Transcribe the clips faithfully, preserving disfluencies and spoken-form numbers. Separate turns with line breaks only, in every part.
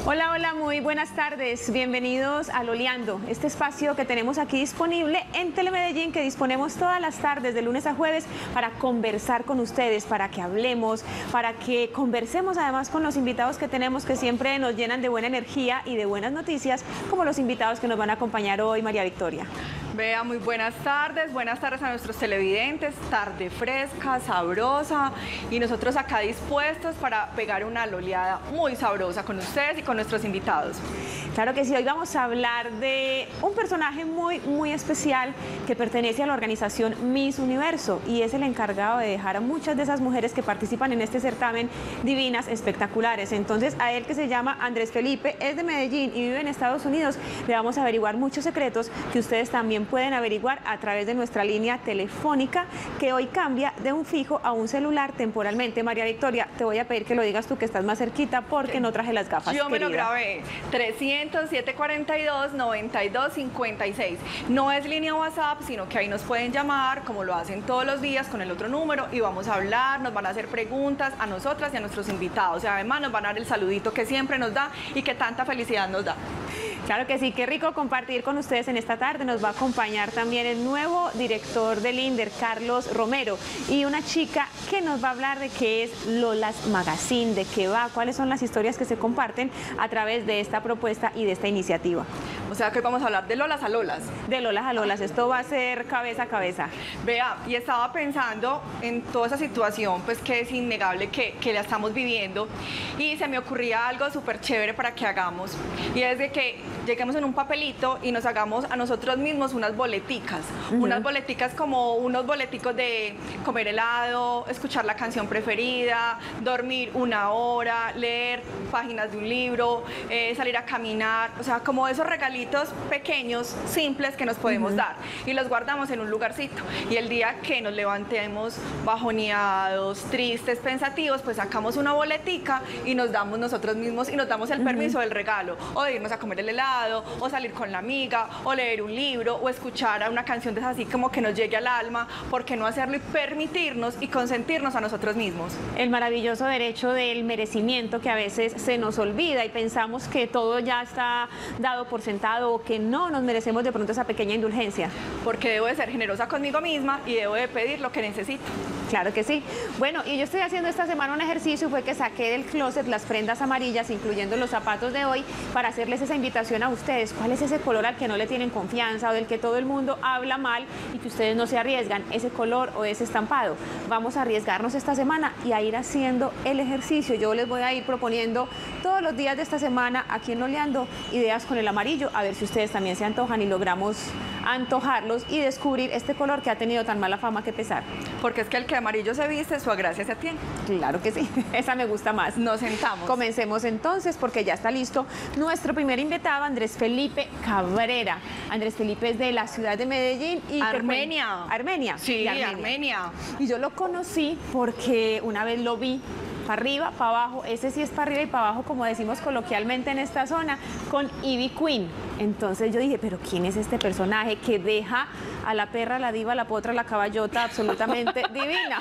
Hola, hola, muy buenas tardes. Bienvenidos a Loleando, este espacio que tenemos aquí disponible en Telemedellín, que disponemos todas las tardes de lunes a jueves para conversar con ustedes, para que hablemos, para que conversemos además con los invitados que tenemos, que siempre nos llenan de buena energía y de buenas noticias, como los invitados que nos van a acompañar hoy, María Victoria.
Vea, muy buenas tardes, buenas tardes a nuestros televidentes, tarde fresca, sabrosa, y nosotros acá dispuestos para pegar una loleada muy sabrosa con ustedes y con nuestros invitados.
Claro que sí, hoy vamos a hablar de un personaje muy, muy especial que pertenece a la organización Miss Universo y es el encargado de dejar a muchas de esas mujeres que participan en este certamen divinas, espectaculares. Entonces, a él, que se llama Andrés Felipe, es de Medellín y vive en Estados Unidos, le vamos a averiguar muchos secretos que ustedes también pueden averiguar a través de nuestra línea telefónica, que hoy cambia de un fijo a un celular temporalmente. María Victoria, te voy a pedir que lo digas tú, que estás más cerquita, porque no traje las gafas.
Yo me
querida.
lo grabé. trescientos, setecientos cuarenta y dos, noventa y dos cincuenta y seis. No es línea WhatsApp, sino que ahí nos pueden llamar, como lo hacen todos los días, con el otro número, y vamos a hablar, nos van a hacer preguntas a nosotras y a nuestros invitados. Y además nos van a dar el saludito que siempre nos da y que tanta felicidad nos da.
Claro que sí, qué rico compartir con ustedes en esta tarde. Nos va a acompañar también el nuevo director del INDER, Carlos Romero, y una chica que nos va a hablar de qué es Lolas Magazine, de qué va, cuáles son las historias que se comparten a través de esta propuesta y de esta iniciativa.
O sea que vamos a hablar de Lolas a Lolas.
De Lolas a Lolas, esto va a ser cabeza a cabeza.
Vea, y estaba pensando en toda esa situación, pues que es innegable que, que la estamos viviendo, y se me ocurría algo súper chévere para que hagamos, y es de que lleguemos en un papelito y nos hagamos a nosotros mismos unas boleticas, uh-huh. unas boleticas como unos boleticos de comer helado, escuchar la canción preferida, dormir una hora, leer páginas de un libro, eh, salir a caminar, o sea, como esos regalitos pequeños, simples que nos podemos uh-huh. dar, y los guardamos en un lugarcito, y el día que nos levantemos bajoneados, tristes, pensativos, pues sacamos una boletica y nos damos nosotros mismos y nos damos el uh-huh. permiso del regalo, o de irnos a comer el helado, o salir con la amiga, o leer un libro, o escuchar a una canción de esas así como que nos llegue al alma. ¿Por qué no hacerlo y permitirnos y consentirnos a nosotros mismos?
El maravilloso derecho del merecimiento, que a veces se nos olvida y pensamos que todo ya está dado por sentado, o que no nos merecemos de pronto esa pequeña indulgencia.
Porque debo de ser generosa conmigo misma y debo de pedir lo que necesito.
Claro que sí. Bueno, y yo estoy haciendo esta semana un ejercicio, fue que saqué del closet las prendas amarillas, incluyendo los zapatos de hoy, para hacerles esa invitación a ustedes. ¿Cuál es ese color al que no le tienen confianza o del que todo el mundo habla mal y que ustedes no se arriesgan? Ese color o ese estampado. Vamos a arriesgarnos esta semana y a ir haciendo el ejercicio. Yo les voy a ir proponiendo todos los días de esta semana aquí en Loleando ideas con el amarillo, a ver si ustedes también se antojan y logramos antojarlos y descubrir este color que ha tenido tan mala fama que pesar.
Porque es que el que amarillo se viste, su gracia se tiene.
Claro que sí, esa me gusta más.
Nos sentamos.
Comencemos entonces, porque ya está listo nuestro primer invitado, Andrés Felipe Cabrera. Andrés Felipe es de la ciudad de Medellín y
Armenia.
Armenia.
Sí,
Armenia.
Armenia.
Y yo lo conocí porque una vez lo vi para arriba, para abajo, ese sí es para arriba y para abajo, como decimos coloquialmente en esta zona, con Ivy Queen. Entonces yo dije, pero ¿quién es este personaje que deja a la perra, la diva, la potra, la caballota absolutamente divina?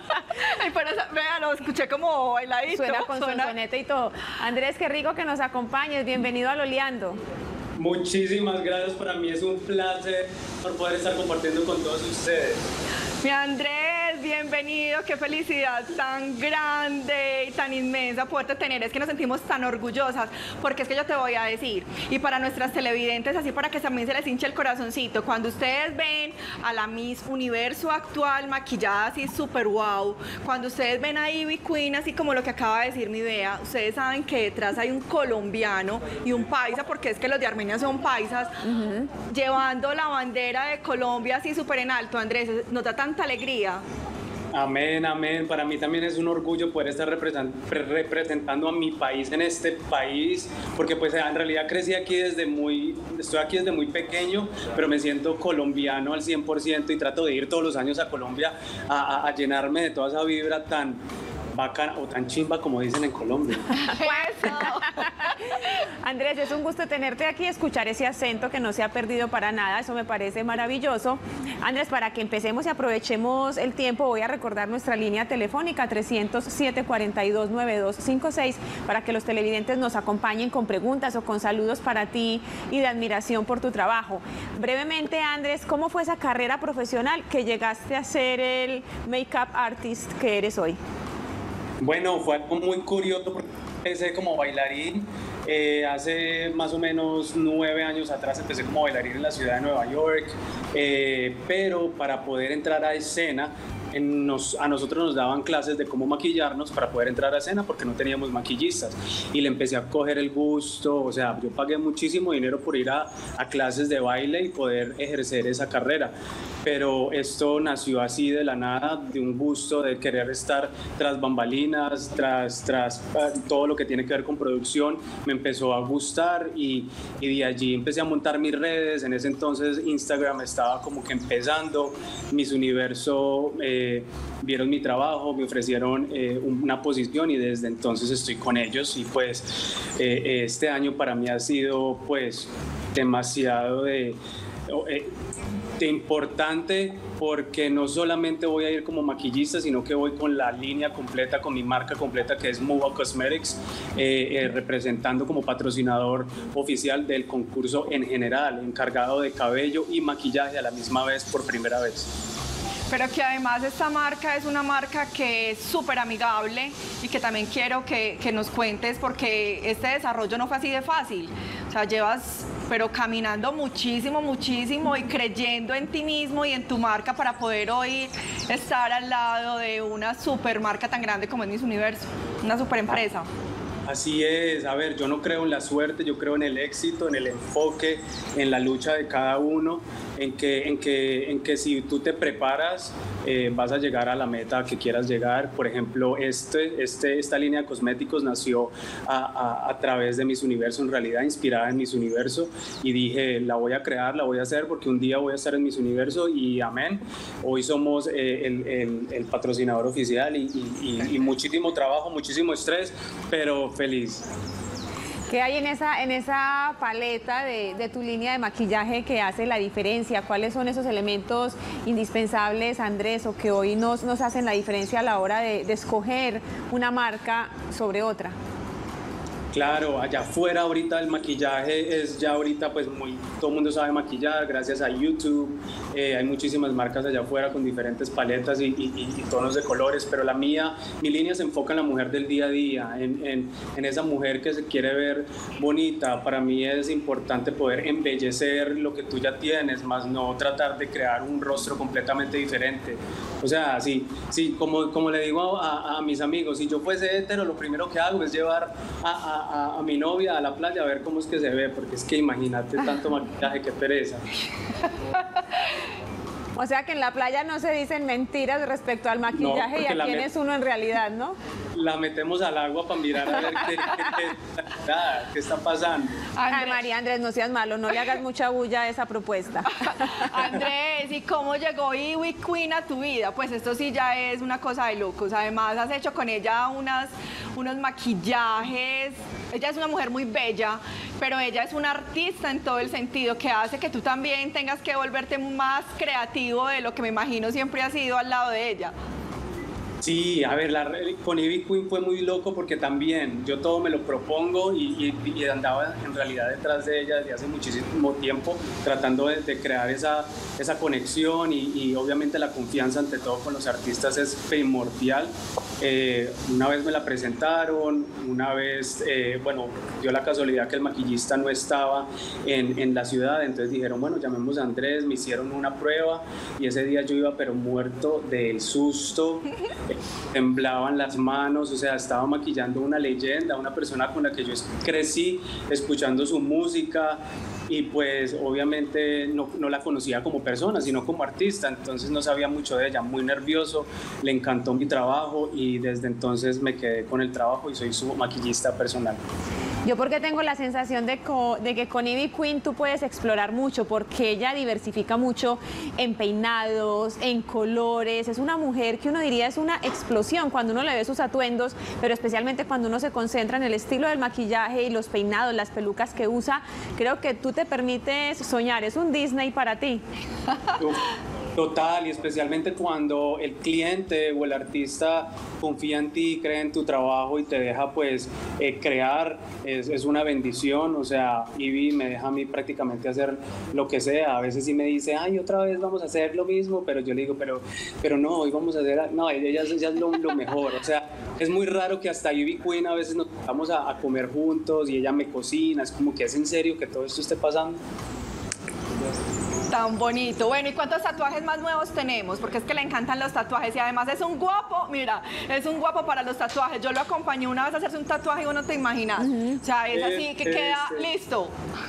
Ay, pero vea, lo escuché como bailadito.
Suena con
suena...
sonsonete y todo. Andrés, qué rico que nos acompañes, bienvenido a Loleando.
Muchísimas gracias, para mí es un placer por poder estar compartiendo con todos ustedes.
Mi Andrés, bienvenido, qué felicidad tan grande y tan inmensa poderte tener, es que nos sentimos tan orgullosas, porque es que yo te voy a decir, y para nuestras televidentes, así para que también se les hinche el corazoncito, cuando ustedes ven a la Miss Universo actual maquillada así súper wow, cuando ustedes ven a Ivy Queen, así como lo que acaba de decir mi Bea, ustedes saben que detrás hay un colombiano y un paisa, porque es que los de Armenia son paisas, uh-huh. llevando la bandera de Colombia así súper en alto. Andrés, nos da tanta alegría.
Amén, amén. Para mí también es un orgullo poder estar representando a mi país en este país, porque pues en realidad crecí aquí desde muy, estoy aquí desde muy pequeño, pero me siento colombiano al cien por ciento y trato de ir todos los años a Colombia a, a, a llenarme de toda esa vibra tan bacana o tan chimba como dicen en Colombia.
Pues, Andrés, es un gusto tenerte aquí, escuchar ese acento que no se ha perdido para nada, eso me parece maravilloso. Andrés, para que empecemos y aprovechemos el tiempo, voy a recordar nuestra línea telefónica trescientos siete, cuarenta y dos, noventa y dos cincuenta y seis para que los televidentes nos acompañen con preguntas o con saludos para ti y de admiración por tu trabajo. Brevemente, Andrés, ¿cómo fue esa carrera profesional que llegaste a ser el make-up artist que eres hoy?
Bueno, fue algo muy curioso porque empecé como bailarín. Eh, hace más o menos nueve años atrás empecé como bailarín en la ciudad de Nueva York, eh, pero para poder entrar a escena, en nos, a nosotros nos daban clases de cómo maquillarnos para poder entrar a escena porque no teníamos maquillistas, y le empecé a coger el gusto. O sea, yo pagué muchísimo dinero por ir a, a clases de baile y poder ejercer esa carrera, pero esto nació así de la nada, de un gusto de querer estar tras bambalinas, tras, tras todo lo que tiene que ver con producción. Me empezó a gustar y, y de allí empecé a montar mis redes. En ese entonces Instagram estaba como que empezando, Miss Universo eh, vieron mi trabajo, me ofrecieron eh, una posición y desde entonces estoy con ellos, y pues eh, este año para mí ha sido pues demasiado de... Eh, de importante, porque no solamente voy a ir como maquillista, sino que voy con la línea completa, con mi marca completa que es Muva Cosmetics, eh, eh, representando como patrocinador oficial del concurso en general, encargado de cabello y maquillaje a la misma vez por primera vez.
Pero que además esta marca es una marca que es súper amigable y que también quiero que, que nos cuentes, porque este desarrollo no fue así de fácil. O sea, llevas pero caminando muchísimo, muchísimo y creyendo en ti mismo y en tu marca para poder hoy estar al lado de una super marca tan grande como es Miss Universo, una super empresa.
Así es, a ver, yo no creo en la suerte, yo creo en el éxito, en el enfoque, en la lucha de cada uno, en que, en que, en que si tú te preparas, eh, vas a llegar a la meta que quieras llegar. Por ejemplo, este, este, esta línea de cosméticos nació a, a, a través de Miss Universo, en realidad inspirada en Miss Universo, y dije, la voy a crear, la voy a hacer porque un día voy a estar en Miss Universo y amén. Hoy somos eh, el, el, el patrocinador oficial y, y, y, y muchísimo trabajo, muchísimo estrés, pero feliz.
¿Qué hay en esa, en esa paleta de, de tu línea de maquillaje que hace la diferencia? ¿Cuáles son esos elementos indispensables, Andrés, o que hoy nos, nos hacen la diferencia a la hora de, de escoger una marca sobre otra?
Claro, allá afuera ahorita el maquillaje es ya ahorita pues muy, todo el mundo sabe maquillar gracias a YouTube, eh, hay muchísimas marcas allá afuera con diferentes paletas y, y, y tonos de colores, pero la mía, mi línea se enfoca en la mujer del día a día, en, en, en esa mujer que se quiere ver bonita. Para mí es importante poder embellecer lo que tú ya tienes, más no tratar de crear un rostro completamente diferente. O sea, sí, sí, como, como le digo a, a, a mis amigos, si yo fuese hetero, lo primero que hago es llevar a, a A, a mi novia a la playa a ver cómo es que se ve, porque es que imagínate tanto maquillaje, qué pereza.
O sea que en la playa no se dicen mentiras respecto al maquillaje no, y a quién es uno en realidad, ¿no?
La metemos al agua para mirar a ver qué, qué, qué, nada, qué está pasando.
Ay, María Andrés, no seas malo, no le hagas mucha bulla a esa propuesta.
Andrés, ¿y cómo llegó Ivy Queen a tu vida? Pues esto sí ya es una cosa de locos. Además, has hecho con ella unas, unos maquillajes. Ella es una mujer muy bella, pero ella es una artista en todo el sentido, que hace que tú también tengas que volverte más creativo de lo que me imagino siempre has sido al lado de ella.
Sí, a ver, la, con Ivy Queen fue muy loco porque también yo todo me lo propongo y, y, y andaba en realidad detrás de ella desde hace muchísimo tiempo tratando de, de crear esa, esa conexión y, y obviamente la confianza ante todo con los artistas es primordial. Eh, una vez me la presentaron, una vez, eh, bueno, dio la casualidad que el maquillista no estaba en, en la ciudad, entonces dijeron, bueno, llamemos a Andrés, me hicieron una prueba y ese día yo iba pero muerto del susto. Temblaban las manos, o sea, estaba maquillando una leyenda, una persona con la que yo crecí escuchando su música y pues obviamente no, no la conocía como persona, sino como artista, entonces no sabía mucho de ella, muy nervioso, le encantó mi trabajo y desde entonces me quedé con el trabajo y soy su maquillista personal.
Yo porque tengo la sensación de, co, de que con Ivy Queen tú puedes explorar mucho, porque ella diversifica mucho en peinados, en colores, es una mujer que uno diría es una explosión cuando uno le ve sus atuendos, pero especialmente cuando uno se concentra en el estilo del maquillaje y los peinados, las pelucas que usa. Creo que tú te permites soñar, es un Disney para ti.
Total, y especialmente cuando el cliente o el artista confía en ti, cree en tu trabajo y te deja pues eh, crear, es, es una bendición. O sea, Ivy me deja a mí prácticamente hacer lo que sea. A veces sí me dice, ay, otra vez vamos a hacer lo mismo, pero yo le digo, pero, pero no, hoy vamos a hacer, no, ella, ella es lo, lo mejor. O sea, es muy raro que hasta Ivy Queen a veces nos vamos a, a comer juntos y ella me cocina, es como que es en serio que todo esto esté pasando.
Tan bonito. Bueno, ¿y cuántos tatuajes más nuevos tenemos? Porque es que le encantan los tatuajes y además es un guapo, mira, es un guapo para los tatuajes. Yo lo acompañé una vez a hacerse un tatuaje y vos no te imaginas. Uh-huh. O sea, es así que queda listo.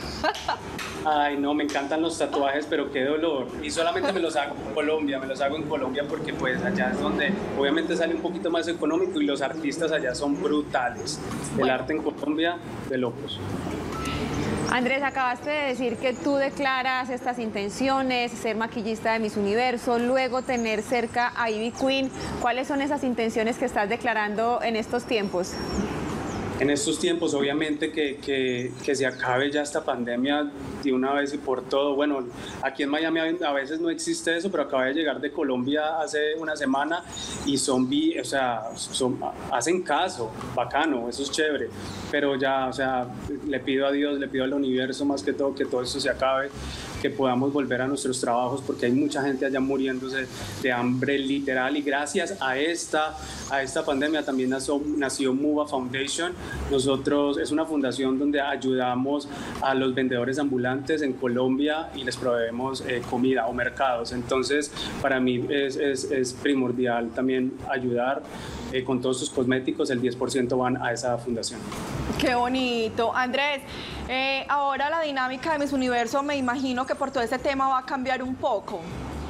Ay, no, me encantan los tatuajes, pero qué dolor. Y solamente me los hago en Colombia, me los hago en Colombia porque pues allá es donde obviamente sale un poquito más económico y los artistas allá son brutales. El bueno. arte en Colombia, de locos.
Andrés, acabaste de decir que tú declaras estas intenciones, ser maquillista de Miss Universo, luego tener cerca a Ivy Queen. ¿Cuáles son esas intenciones que estás declarando en estos tiempos?
En estos tiempos, obviamente, que, que, que se acabe ya esta pandemia de una vez y por todo. Bueno, aquí en Miami a veces no existe eso, pero acabé de llegar de Colombia hace una semana y son, o sea, son, hacen caso, bacano, eso es chévere. Pero ya, o sea, le pido a Dios, le pido al universo más que todo que todo esto se acabe, que podamos volver a nuestros trabajos, porque hay mucha gente allá muriéndose de hambre literal, y gracias a esta, a esta pandemia también nació, nació Muva Foundation. Nosotros, es una fundación donde ayudamos a los vendedores ambulantes en Colombia y les proveemos eh, comida o mercados. Entonces, para mí es, es, es primordial también ayudar eh, con todos sus cosméticos. El diez por ciento van a esa fundación.
Qué bonito. Andrés, eh, ahora la dinámica de Miss Universo, me imagino que por todo este tema va a cambiar un poco.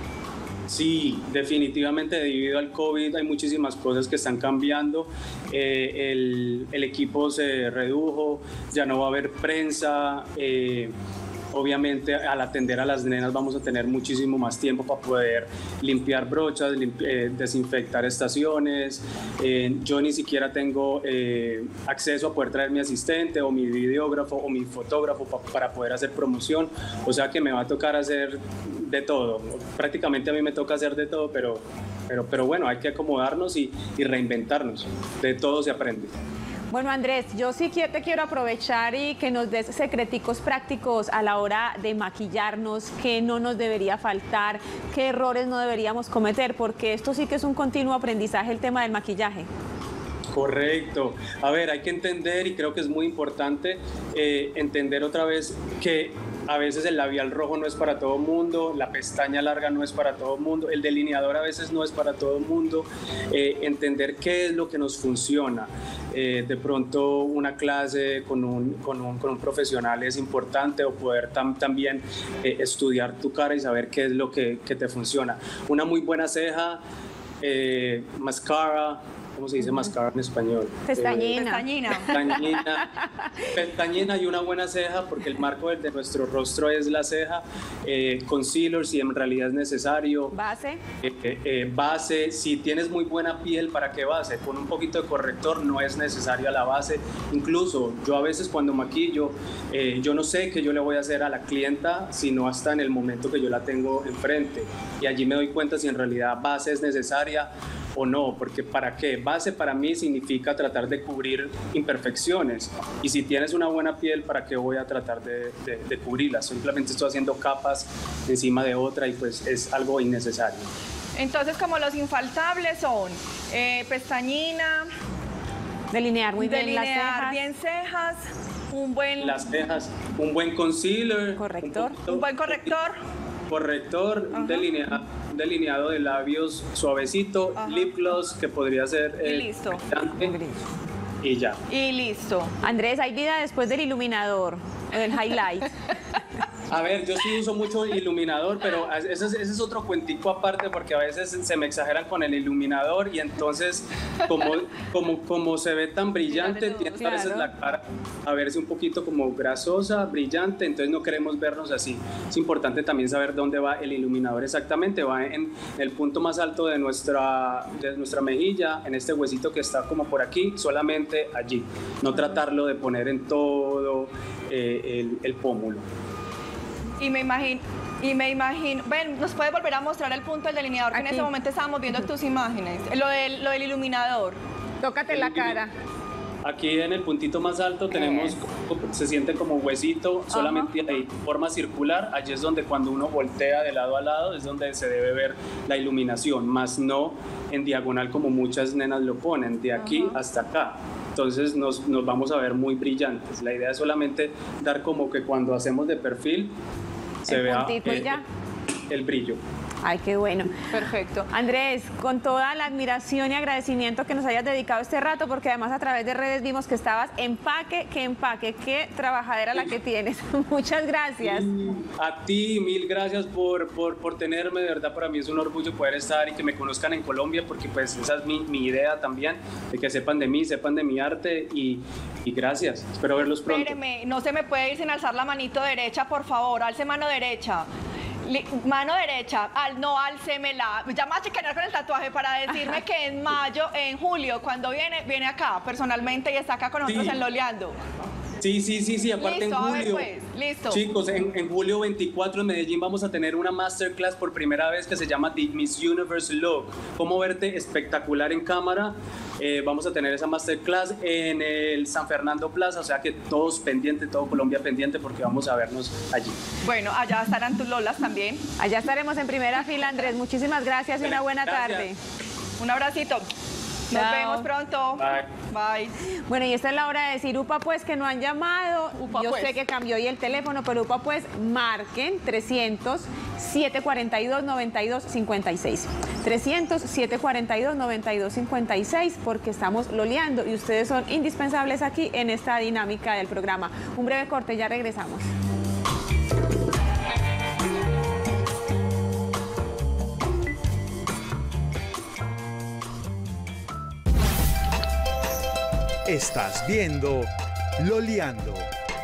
Sí, definitivamente debido al COVID hay muchísimas cosas que están cambiando. Eh, el, el equipo se redujo, ya no va a haber prensa. Eh, Obviamente, al atender a las nenas vamos a tener muchísimo más tiempo para poder limpiar brochas, limpi eh, desinfectar estaciones. Eh, yo ni siquiera tengo eh, acceso a poder traer mi asistente o mi videógrafo o mi fotógrafo pa para poder hacer promoción. O sea que me va a tocar hacer de todo. Prácticamente a mí me toca hacer de todo, pero, pero, pero bueno, hay que acomodarnos y, y reinventarnos. De todo se aprende.
Bueno, Andrés, yo sí que te quiero aprovechar y que nos des secreticos prácticos a la hora de maquillarnos, qué no nos debería faltar, qué errores no deberíamos cometer, porque esto sí que es un continuo aprendizaje, el tema del maquillaje.
Correcto. A ver, hay que entender, y creo que es muy importante eh, entender otra vez que a veces el labial rojo no es para todo el mundo, la pestaña larga no es para todo el mundo, el delineador a veces no es para todo el mundo. Eh, entender qué es lo que nos funciona. Eh, de pronto una clase con un, con un, con un profesional es importante, o poder tam, también eh, estudiar tu cara y saber qué es lo que, que te funciona. Una muy buena ceja, eh, mascara. ¿Cómo se dice uh-huh. mascara en español?
Pestañina.
Eh,
pestañina.
Pestañina. Pestañina y una buena ceja, porque el marco de nuestro rostro es la ceja. Eh, concealer, si en realidad es necesario.
Base.
Eh, eh, base, si tienes muy buena piel, ¿para qué base? Con un poquito de corrector no es necesaria la base. Incluso yo a veces cuando maquillo, eh, yo no sé qué yo le voy a hacer a la clienta, sino hasta en el momento que yo la tengo enfrente. Y allí me doy cuenta si en realidad base es necesaria o no, porque ¿para qué? Base para mí significa tratar de cubrir imperfecciones, y si tienes una buena piel, ¿para qué voy a tratar de, de, de cubrirlas? Simplemente estoy haciendo capas encima de otra y pues es algo innecesario.
Entonces, como los infaltables son eh, pestañina,
delinear muy bien
delinear
las cejas,
bien cejas, un buen...
Las cejas, un buen concealer,
corrector,
un, un buen corrector,
corrector, un delineado, un delineado de labios suavecito, ajá, lip gloss que podría ser
eh, y listo,
y ya.
Y listo.
Andrés, ¿hay vida después del iluminador, del highlight?
A ver, yo sí uso mucho iluminador, pero ese es, ese es otro cuentico aparte porque a veces se me exageran con el iluminador y entonces como, como, como se ve tan brillante, tiene a veces la cara a verse un poquito como grasosa, brillante, entonces no queremos vernos así. Es importante también saber dónde va el iluminador exactamente, va en el punto más alto de nuestra, de nuestra mejilla, en este huesito que está como por aquí, solamente allí, no tratarlo de poner en todo eh, el, el pómulo.
Y me imagino, y me imagino, ven, ¿nos puedes volver a mostrar el punto del delineador? Que en ese momento estábamos viendo tus imágenes, lo del, lo del iluminador.
Tócate la cara.
Aquí en el puntito más alto tenemos, se siente como huesito, solamente hay forma circular, allí es donde cuando uno voltea de lado a lado es donde se debe ver la iluminación, más no en diagonal como muchas nenas lo ponen, de aquí Ajá. hasta acá. Entonces nos, nos vamos a ver muy brillantes. La idea es solamente dar como que cuando hacemos de perfil se
el
vea
el,
ya. el brillo.
Ay, qué bueno.
Perfecto.
Andrés, con toda la admiración y agradecimiento que nos hayas dedicado este rato, porque además a través de redes vimos que estabas empaque, que empaque, qué trabajadera la que tienes. Muchas gracias.
A ti, mil gracias por, por, por tenerme, de verdad para mí es un orgullo poder estar y que me conozcan en Colombia, porque pues esa es mi, mi idea también, de que sepan de mí, sepan de mi arte y, y gracias. Espero verlos pronto.
Espéreme, no se me puede ir sin alzar la manito derecha, por favor, alce mano derecha. Mano derecha, al, no alcémela. Ya me voy a chequear con el tatuaje para decirme que en mayo, en julio, cuando viene, viene acá personalmente y está acá con nosotros sí. en Loleando.
Sí, sí, sí, sí, aparte
listo,
en julio,
a ver pues, listo.
Chicos, en, en julio veinticuatro en Medellín vamos a tener una masterclass por primera vez que se llama The Miss Universe Look, cómo verte espectacular en cámara. Eh, vamos a tener esa masterclass en el San Fernando Plaza, o sea que todos pendientes, todo Colombia pendiente porque vamos a vernos allí.
Bueno, allá estarán tus lolas también.
Allá estaremos en primera fila, Andrés. Muchísimas gracias y una buena
gracias.
tarde.
Un abracito. Nos
Chao.
vemos pronto.
Bye.
Bye.
Bueno, y esta es la hora de decir UPA pues, que no han llamado.
Upa,
Yo
pues.
sé que cambió hoy el teléfono, pero UPA pues, marquen trescientos, setecientos cuarenta y dos, noventa y dos cincuenta y seis. trescientos, setecientos cuarenta y dos, noventa y dos cincuenta y seis, porque estamos loleando y ustedes son indispensables aquí en esta dinámica del programa. Un breve corte, ya regresamos.
Estás viendo Loleando.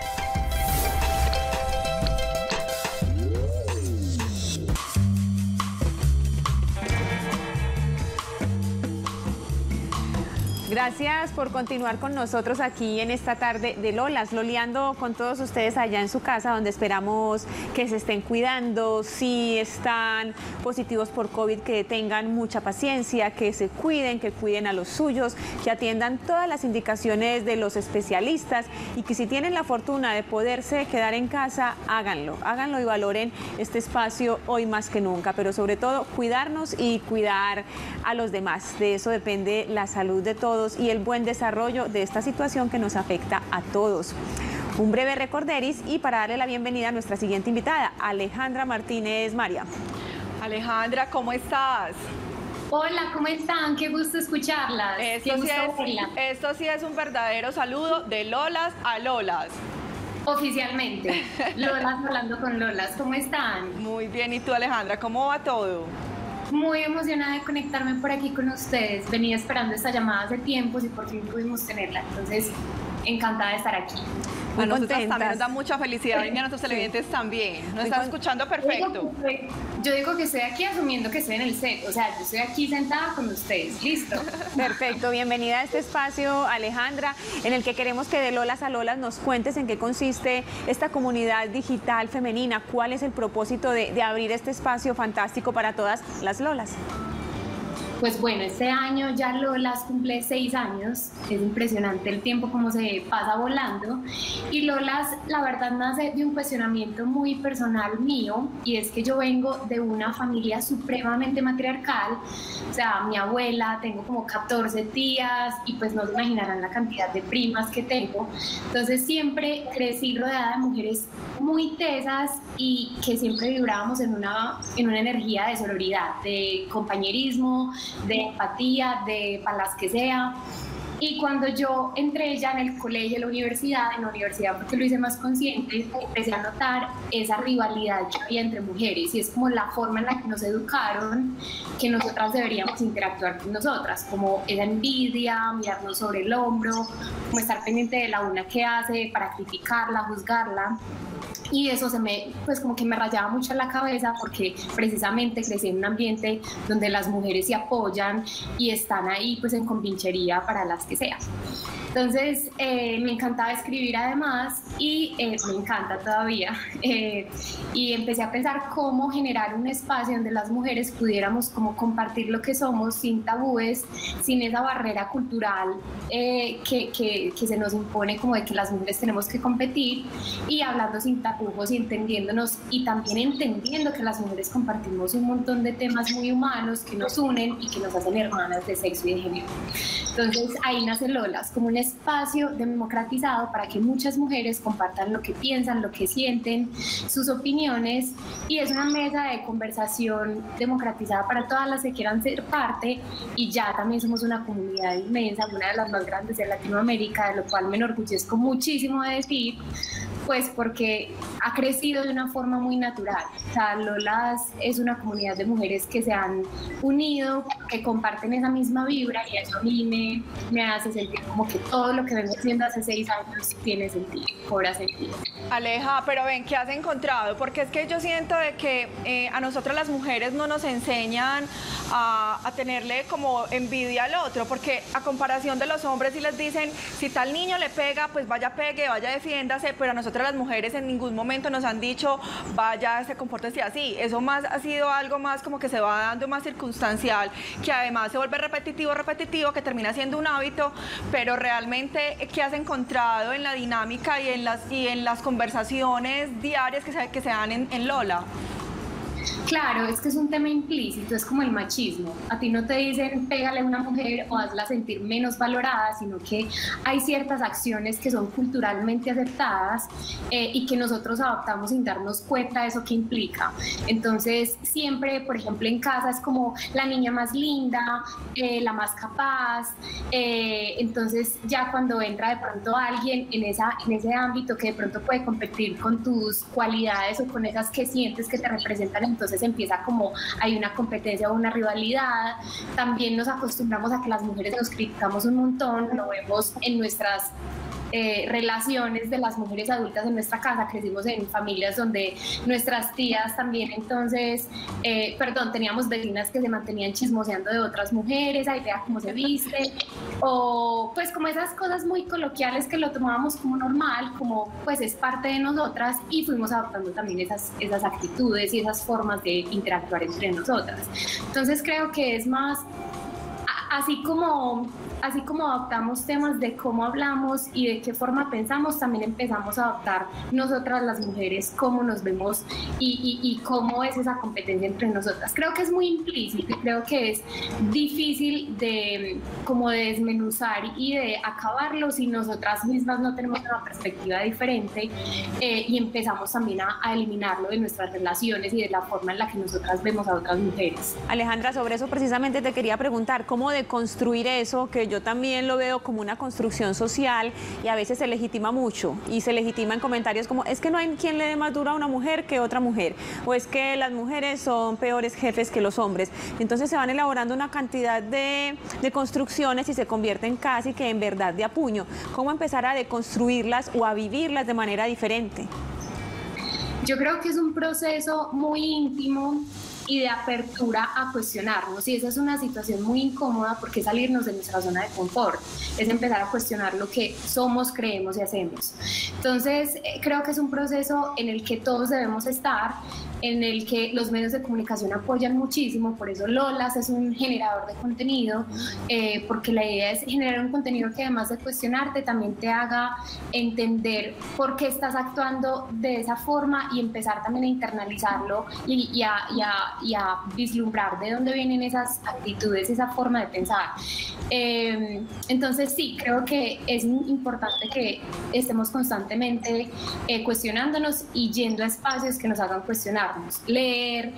Gracias por continuar con nosotros aquí en esta tarde de Lolas, loleando con todos ustedes allá en su casa, donde esperamos que se estén cuidando, si están positivos por COVID, que tengan mucha paciencia, que se cuiden, que cuiden a los suyos, que atiendan todas las indicaciones de los especialistas y que si tienen la fortuna de poderse quedar en casa, háganlo, háganlo y valoren este espacio hoy más que nunca, pero sobre todo cuidarnos y cuidar a los demás. De eso depende la salud de todos y el buen desarrollo de esta situación que nos afecta a todos. Un breve recorderis y para darle la bienvenida a nuestra siguiente invitada, Alejandra Martínez María.
Alejandra, ¿cómo estás?
Hola, ¿cómo están? Qué gusto escucharlas.
Esto,
Qué
sí
gusto
es, esto sí es un verdadero saludo de Lolas a Lolas.
Oficialmente, Lolas hablando con Lolas. ¿Cómo están?
Muy bien, ¿y tú, Alejandra? ¿Cómo va todo?
Muy emocionada de conectarme por aquí con ustedes. Venía esperando esta llamada hace tiempos y por fin pudimos tenerla. Entonces, encantada de estar aquí.
A nosotros también nos da mucha felicidad y a nuestros televidentes sí. también. Nos están escuchando perfecto.
Yo digo, yo digo que estoy aquí asumiendo que estoy en el set. O sea, yo estoy aquí sentada con ustedes. Listo.
Perfecto. Bienvenida a este espacio, Alejandra, en el que queremos que de Lolas a Lolas nos cuentes en qué consiste esta comunidad digital femenina. ¿Cuál es el propósito de, de abrir este espacio fantástico para todas las Lolas?
Pues bueno, este año ya Lolas cumple seis años, es impresionante el tiempo como se pasa volando y Lolas la verdad nace de un cuestionamiento muy personal mío y es que yo vengo de una familia supremamente matriarcal, o sea, mi abuela, tengo como catorce tías y pues no se imaginarán la cantidad de primas que tengo, entonces siempre crecí rodeada de mujeres muy tesas y que siempre vibrábamos en una, en una energía de sororidad, de compañerismo, de empatía, de para las que sea. Y cuando yo entré ya en el colegio, en la universidad, en la universidad porque lo hice más consciente, empecé a notar esa rivalidad que había entre mujeres, y es como la forma en la que nos educaron que nosotras deberíamos interactuar con nosotras, como esa envidia, mirarnos sobre el hombro, como estar pendiente de la una que hace para criticarla, juzgarla. Y eso se me, pues como que me rayaba mucho en la cabeza, porque precisamente crecí en un ambiente donde las mujeres se apoyan y están ahí pues en compinchería para las que sea. Entonces eh, me encantaba escribir además, y eh, me encanta todavía, eh, y empecé a pensar cómo generar un espacio donde las mujeres pudiéramos como compartir lo que somos sin tabúes, sin esa barrera cultural eh, que, que, que se nos impone, como de que las mujeres tenemos que competir, y hablando sin tapujos y entendiéndonos, y también entendiendo que las mujeres compartimos un montón de temas muy humanos que nos unen y que nos hacen hermanas de sexo y de género. Entonces ahí nace Lolas, como un espacio democratizado para que muchas mujeres compartan lo que piensan, lo que sienten, sus opiniones, y es una mesa de conversación democratizada para todas las que quieran ser parte, y ya también somos una comunidad inmensa, una de las más grandes de Latinoamérica, de lo cual me enorgullezco muchísimo de decir, pues porque ha crecido de una forma muy natural. O sea, Lolas es una comunidad de mujeres que se han unido, que comparten esa misma vibra, y eso a mí me, me hace sentir como que todo lo que vengo haciendo hace seis años tiene sentido, cobra sentido.
Aleja, pero ven, ¿qué has encontrado? Porque es que yo siento de que eh, a nosotras las mujeres no nos enseñan a, a tenerle como envidia al otro, porque a comparación de los hombres sí les dicen, si tal niño le pega, pues vaya pegue, vaya defiéndase, pero a nosotras las mujeres en ningún momento nos han dicho, vaya, se comporte así. Eso más ha sido algo más como que se va dando más circunstancial, que además se vuelve repetitivo, repetitivo, que termina siendo un hábito, pero realmente, ¿qué has encontrado en la dinámica y en las, y en las conversaciones diarias que se, que se dan en, en Lola?
Claro, es que es un tema implícito, es como el machismo. A ti no te dicen pégale a una mujer o hazla sentir menos valorada, sino que hay ciertas acciones que son culturalmente aceptadas eh, y que nosotros adoptamos sin darnos cuenta de eso que implica. Entonces, siempre, por ejemplo, en casa es como la niña más linda, eh, la más capaz. Eh, entonces, ya cuando entra de pronto alguien en, esa, en ese ámbito que de pronto puede competir con tus cualidades o con esas que sientes que te representan, entonces empieza como hay una competencia o una rivalidad. También nos acostumbramos a que las mujeres nos criticamos un montón, lo vemos en nuestras Eh, relaciones de las mujeres adultas en nuestra casa. Crecimos en familias donde nuestras tías también, entonces, eh, perdón, teníamos vecinas que se mantenían chismoseando de otras mujeres, ahí vea cómo se viste, o pues como esas cosas muy coloquiales que lo tomábamos como normal, como pues es parte de nosotras, y fuimos adoptando también esas, esas actitudes y esas formas de interactuar entre nosotras. Entonces creo que es más, así como, así como adoptamos temas de cómo hablamos y de qué forma pensamos, también empezamos a adoptar nosotras las mujeres cómo nos vemos y, y, y cómo es esa competencia entre nosotras. Creo que es muy implícito y creo que es difícil de, como de desmenuzar y de acabarlo si nosotras mismas no tenemos una perspectiva diferente eh, y empezamos también a, a eliminarlo de nuestras relaciones y de la forma en la que nosotras vemos a otras mujeres.
Alejandra, sobre eso precisamente te quería preguntar, ¿cómo de construir eso, que yo también lo veo como una construcción social y a veces se legitima mucho y se legitima en comentarios como es que no hay quien le dé más duro a una mujer que otra mujer, o es que las mujeres son peores jefes que los hombres? Entonces se van elaborando una cantidad de, de construcciones y se convierten casi que en verdad de a puño. ¿Cómo empezar a deconstruirlas o a vivirlas de manera diferente?
Yo creo que es un proceso muy íntimo y de apertura a cuestionarnos, y esa es una situación muy incómoda porque es salirnos de nuestra zona de confort, es empezar a cuestionar lo que somos, creemos y hacemos. Entonces creo que es un proceso en el que todos debemos estar, en el que los medios de comunicación apoyan muchísimo, por eso Lolas es un generador de contenido, eh, porque la idea es generar un contenido que además de cuestionarte también te haga entender por qué estás actuando de esa forma y empezar también a internalizarlo y, y, a, y, a, y a vislumbrar de dónde vienen esas actitudes, esa forma de pensar. Eh, entonces sí, creo que es importante que estemos constantemente eh, cuestionándonos y yendo a espacios que nos hagan cuestionar. educarnos, leer,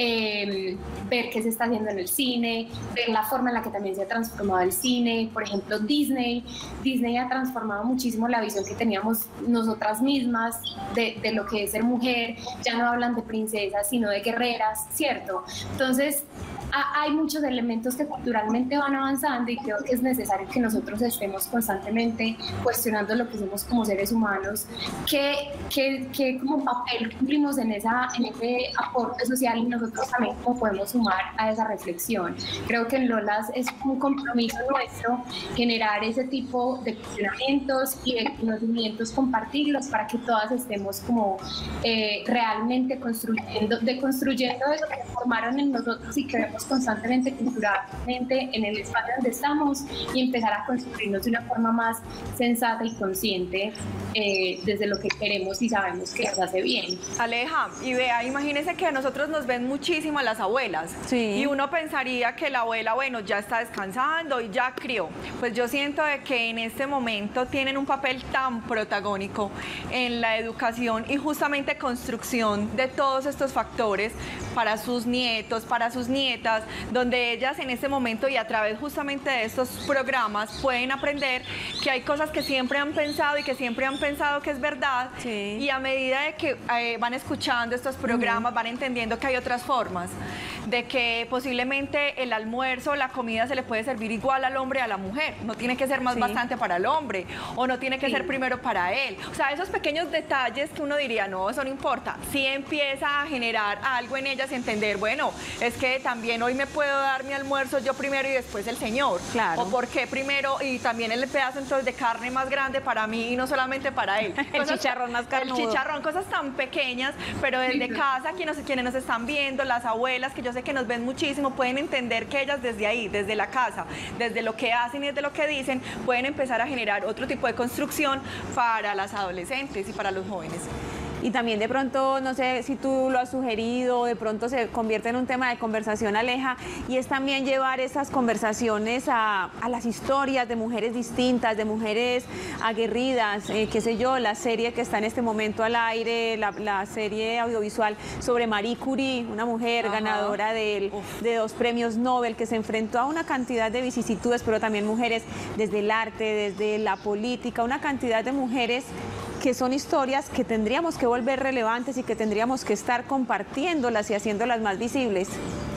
eh, ver qué se está haciendo en el cine, ver la forma en la que también se ha transformado el cine. Por ejemplo, Disney, Disney ha transformado muchísimo la visión que teníamos nosotras mismas de, de lo que es ser mujer. Ya no hablan de princesas, sino de guerreras, ¿cierto? Entonces, hay muchos elementos que culturalmente van avanzando y creo que es necesario que nosotros estemos constantemente cuestionando lo que somos como seres humanos, qué, qué, qué como papel cumplimos en, esa, en ese aporte social y nosotros también cómo podemos sumar a esa reflexión. Creo que en Lolas es un compromiso nuestro generar ese tipo de cuestionamientos y de conocimientos, compartirlos para que todas estemos como eh, realmente construyendo, deconstruyendo eso que formaron en nosotros y que vemos constantemente culturalmente en el espacio donde estamos y empezar a construirnos de una forma más sensata y consciente eh, desde lo que queremos y sabemos que nos hace bien.
Aleja, y vea, imagínense que a nosotros nos ven muchísimo a las abuelas,
sí.
Y uno pensaría que la abuela, bueno, ya está descansando y ya crió. Pues yo siento de que en este momento tienen un papel tan protagónico en la educación y justamente construcción de todos estos factores para sus nietos, para sus nietas, donde ellas en este momento y a través justamente de estos programas pueden aprender que hay cosas que siempre han pensado y que siempre han pensado que es verdad,
sí.
Y a medida de que eh, van escuchando estos programas, uh-huh. van entendiendo que hay otras formas, de que posiblemente el almuerzo, la comida se le puede servir igual al hombre y a la mujer, no tiene que ser más sí. bastante para el hombre, o no tiene que sí. ser primero para él, o sea, esos pequeños detalles que uno diría, no, eso no importa, sí empieza a generar algo en ellas y entender, bueno, es que también hoy me puedo dar mi almuerzo yo primero y después el señor,
claro.
o por qué primero y también el pedazo entonces de carne más grande para mí y no solamente para él.
el cosas, chicharrón más carnudo.
El chicharrón, cosas tan pequeñas, pero desde casa, quienes, quienes nos están viendo, las abuelas, que yo sé que nos ven muchísimo, pueden entender que ellas desde ahí, desde la casa, desde lo que hacen y desde lo que dicen, pueden empezar a generar otro tipo de construcción para las adolescentes y para los jóvenes.
Y también de pronto, no sé si tú lo has sugerido, de pronto se convierte en un tema de conversación, Aleja, y es también llevar esas conversaciones a, a las historias de mujeres distintas, de mujeres aguerridas, eh, qué sé yo, la serie que está en este momento al aire, la, la serie audiovisual sobre Marie Curie, una mujer Ajá. ganadora de, de dos premios Nobel, que se enfrentó a una cantidad de vicisitudes, pero también mujeres desde el arte, desde la política, una cantidad de mujeres que son historias que tendríamos que volver relevantes y que tendríamos que estar compartiéndolas y haciéndolas más visibles.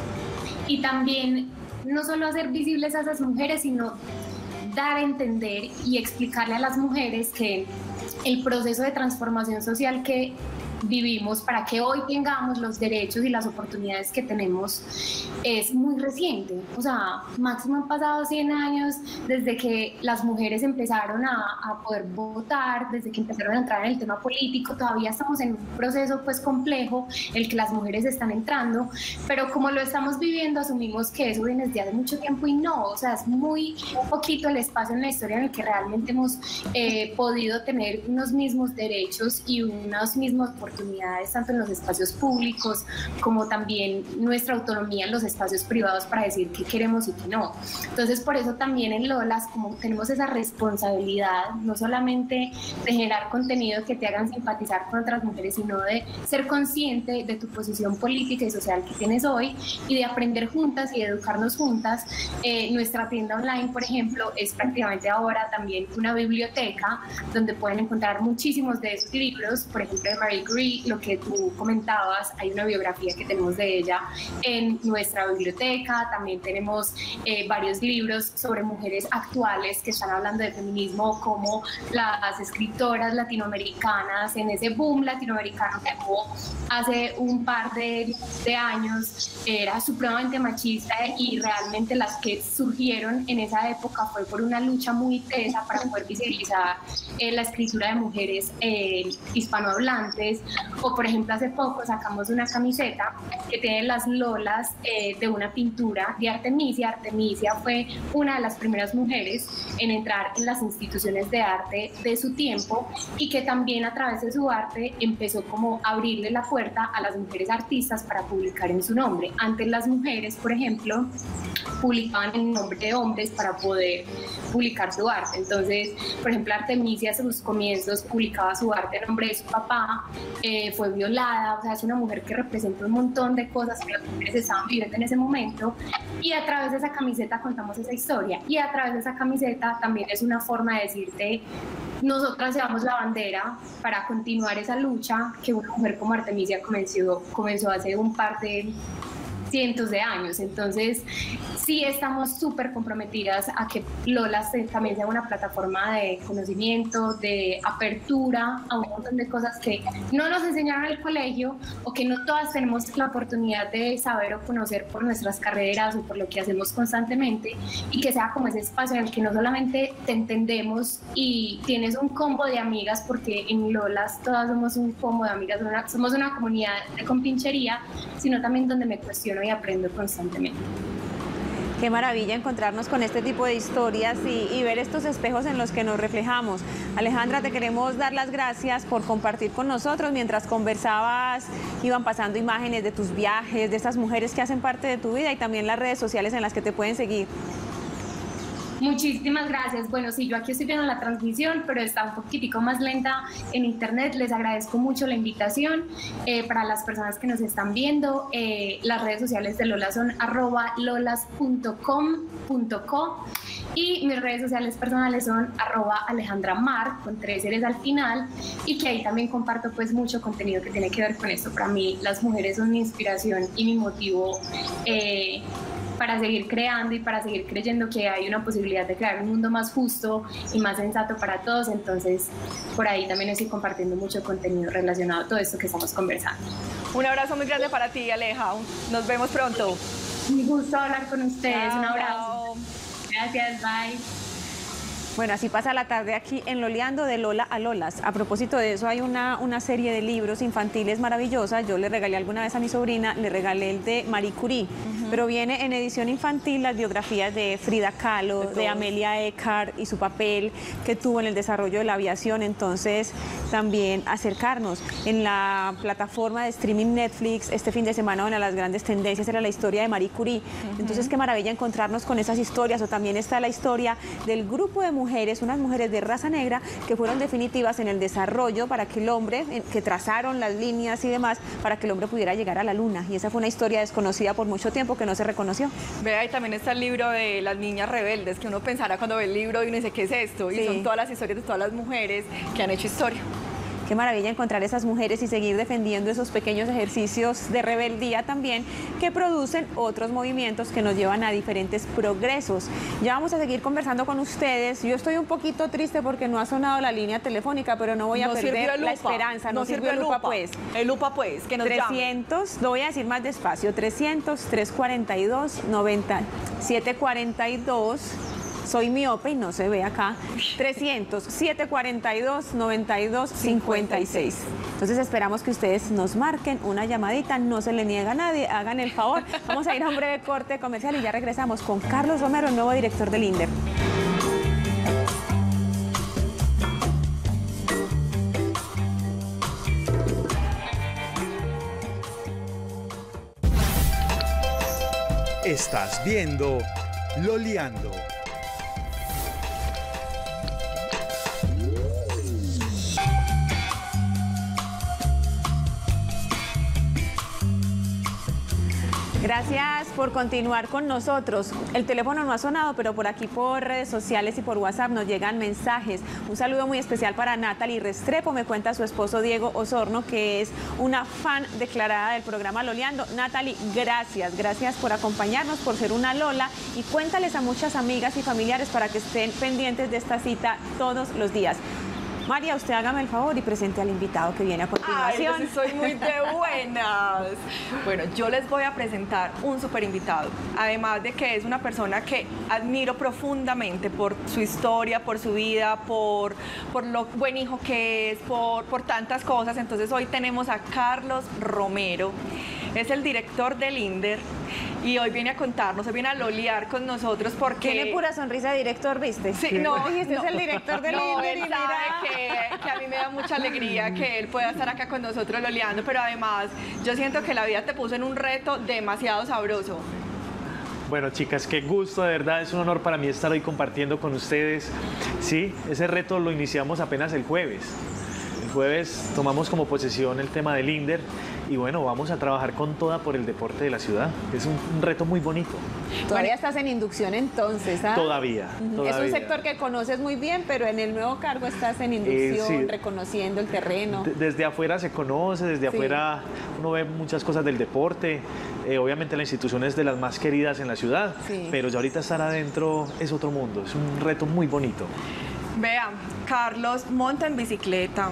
Y también no solo hacer visibles a esas mujeres, sino dar a entender y explicarle a las mujeres que el proceso de transformación social que vivimos para que hoy tengamos los derechos y las oportunidades que tenemos es muy reciente. O sea, máximo han pasado cien años desde que las mujeres empezaron a, a poder votar, desde que empezaron a entrar en el tema político. Todavía estamos en un proceso pues complejo, el que las mujeres están entrando, pero como lo estamos viviendo, asumimos que eso viene desde hace mucho tiempo y no, o sea, es muy poquito el espacio en la historia en el que realmente hemos eh, podido tener unos mismos derechos y unas mismas oportunidades oportunidades tanto en los espacios públicos como también nuestra autonomía en los espacios privados para decir qué queremos y qué no. Entonces por eso también en Lolas como tenemos esa responsabilidad no solamente de generar contenido que te hagan simpatizar con otras mujeres, sino de ser consciente de tu posición política y social que tienes hoy y de aprender juntas y de educarnos juntas. Eh, nuestra tienda online, por ejemplo, es prácticamente ahora también una biblioteca donde pueden encontrar muchísimos de esos libros, por ejemplo de Marie Curie, lo que tú comentabas, hay una biografía que tenemos de ella en nuestra biblioteca, también tenemos eh, varios libros sobre mujeres actuales que están hablando de feminismo, como las escritoras latinoamericanas en ese boom latinoamericano que hubo hace un par de, de años, era supremamente machista y realmente las que surgieron en esa época fue por una lucha muy tesa para poder visibilizar eh, la escritura de mujeres eh, hispanohablantes. O por ejemplo hace poco sacamos una camiseta que tiene las lolas eh, de una pintura de Artemisia. Artemisia fue una de las primeras mujeres en entrar en las instituciones de arte de su tiempo y que también a través de su arte empezó como a abrirle la puerta a las mujeres artistas para publicar en su nombre. Antes las mujeres, por ejemplo, publicaban en nombre de hombres para poder publicar su arte. Entonces, por ejemplo, Artemisia a sus comienzos publicaba su arte en nombre de su papá, eh, fue violada, o sea, es una mujer que representa un montón de cosas que las mujeres estaban viviendo en ese momento, y a través de esa camiseta contamos esa historia, y a través de esa camiseta también es una forma de decirte: nosotras llevamos la bandera para continuar esa lucha que una mujer como Artemisia comenzó, comenzó hace un par de cientos de años. Entonces sí estamos súper comprometidas a que Lolas también sea una plataforma de conocimiento, de apertura a un montón de cosas que no nos enseñaron en el colegio o que no todas tenemos la oportunidad de saber o conocer por nuestras carreras o por lo que hacemos constantemente, y que sea como ese espacio en el que no solamente te entendemos y tienes un combo de amigas, porque en Lolas todas somos un combo de amigas, una, somos una comunidad de compinchería, sino también donde me cuestiono y aprendo constantemente.
Qué maravilla encontrarnos con este tipo de historias y, y ver estos espejos en los que nos reflejamos. Alejandra, te queremos dar las gracias por compartir con nosotros. Mientras conversabas, iban pasando imágenes de tus viajes, de estas mujeres que hacen parte de tu vida, y también las redes sociales en las que te pueden seguir.
Muchísimas gracias. Bueno, sí, yo aquí estoy viendo la transmisión, pero está un poquitico más lenta en internet. Les agradezco mucho la invitación. Eh, para las personas que nos están viendo, eh, las redes sociales de Lola son arroba lolas punto com punto co, y mis redes sociales personales son arroba Alejandra Mar, con tres eres al final, y que ahí también comparto pues mucho contenido que tiene que ver con esto. Para mí las mujeres son mi inspiración y mi motivo eh, para seguir creando y para seguir creyendo que hay una posibilidad de crear un mundo más justo y más sensato para todos. Entonces, por ahí también estoy compartiendo mucho contenido relacionado a todo esto que estamos conversando.
Un abrazo muy grande para ti, Aleja. Nos vemos pronto.
Un gusto hablar con ustedes.
Chao.
Un abrazo. Gracias, bye.
Bueno, así pasa la tarde aquí en Loleando, de Lola a Lolas. A propósito de eso, hay una, una serie de libros infantiles maravillosa. Yo le regalé alguna vez a mi sobrina, le regalé el de Marie Curie, uh-huh. pero viene en edición infantil las biografías de Frida Kahlo, de, de Amelia Earhart y su papel que tuvo en el desarrollo de la aviación. Entonces, también acercarnos. En la plataforma de streaming Netflix, este fin de semana, una de las grandes tendencias era la historia de Marie Curie. Uh-huh. Entonces, qué maravilla encontrarnos con esas historias. O también está la historia del grupo de mujeres mujeres, unas mujeres de raza negra que fueron definitivas en el desarrollo para que el hombre, que trazaron las líneas y demás, para que el hombre pudiera llegar a la luna. Y esa fue una historia desconocida por mucho tiempo que no se reconoció.
Vea, y también está el libro de las niñas rebeldes, que uno pensará cuando ve el libro y uno dice, ¿qué es esto? Y sí, son todas las historias de todas las mujeres que han hecho historia.
Qué maravilla encontrar esas mujeres y seguir defendiendo esos pequeños ejercicios de rebeldía también, que producen otros movimientos que nos llevan a diferentes progresos. Ya vamos a seguir conversando con ustedes. Yo estoy un poquito triste porque no ha sonado la línea telefónica, pero no voy a no perder la esperanza. No, no sirvió el lupa, pues.
El lupa, pues, que nos
trescientos, llame. Lo voy a decir más despacio, trescientos, trescientos cuarenta y dos, noventa, setecientos cuarenta y dos. Soy miope y no se ve acá. trescientos, setecientos cuarenta y dos, noventa y dos, cincuenta y seis. Entonces esperamos que ustedes nos marquen una llamadita, no se le niega a nadie, hagan el favor. Vamos a ir a un breve corte comercial y ya regresamos con Carlos Romero, el nuevo director del INDER.
Estás viendo Loleando.
Gracias por continuar con nosotros. El teléfono no ha sonado, pero por aquí por redes sociales y por WhatsApp nos llegan mensajes. Un saludo muy especial para Natalie Restrepo, me cuenta su esposo Diego Osorno, que es una fan declarada del programa Loleando. Natalie, gracias, gracias por acompañarnos, por ser una Lola, y cuéntales a muchas amigas y familiares para que estén pendientes de esta cita todos los días. María, usted hágame el favor y presente al invitado que viene a continuación.
Ay, yo sí soy muy de buenas. Bueno, yo les voy a presentar un súper invitado. Además de que es una persona que admiro profundamente por su historia, por su vida, por, por lo buen hijo que es, por, por tantas cosas. Entonces hoy tenemos a Carlos Romero. Es el director del INDER y hoy viene a contarnos, hoy viene a lolear con nosotros porque...
Tiene pura sonrisa de director, ¿viste?
Sí, no,
y este
no,
es el director del
no,
INDER.
Él sabe que, que a mí me da mucha alegría que él pueda estar acá con nosotros loleando, pero además yo siento que la vida te puso en un reto demasiado sabroso.
Bueno, chicas, qué gusto, de verdad, es un honor para mí estar hoy compartiendo con ustedes. Sí, ese reto lo iniciamos apenas el jueves. El jueves tomamos como posesión el tema del INDER y bueno, vamos a trabajar con toda por el deporte de la ciudad. Es un, un reto muy bonito.
Todavía estás en inducción entonces, ¿ah?
Todavía, todavía.
Es un sector que conoces muy bien, pero en el nuevo cargo estás en inducción,
Eh, sí.
reconociendo el terreno.
De- Desde afuera se conoce, desde
Sí.
afuera uno ve muchas cosas del deporte. Eh, obviamente la institución es de las más queridas en la ciudad,
Sí.
pero ya ahorita estar adentro es otro mundo, es un reto muy bonito.
Vea, Carlos monta en bicicleta.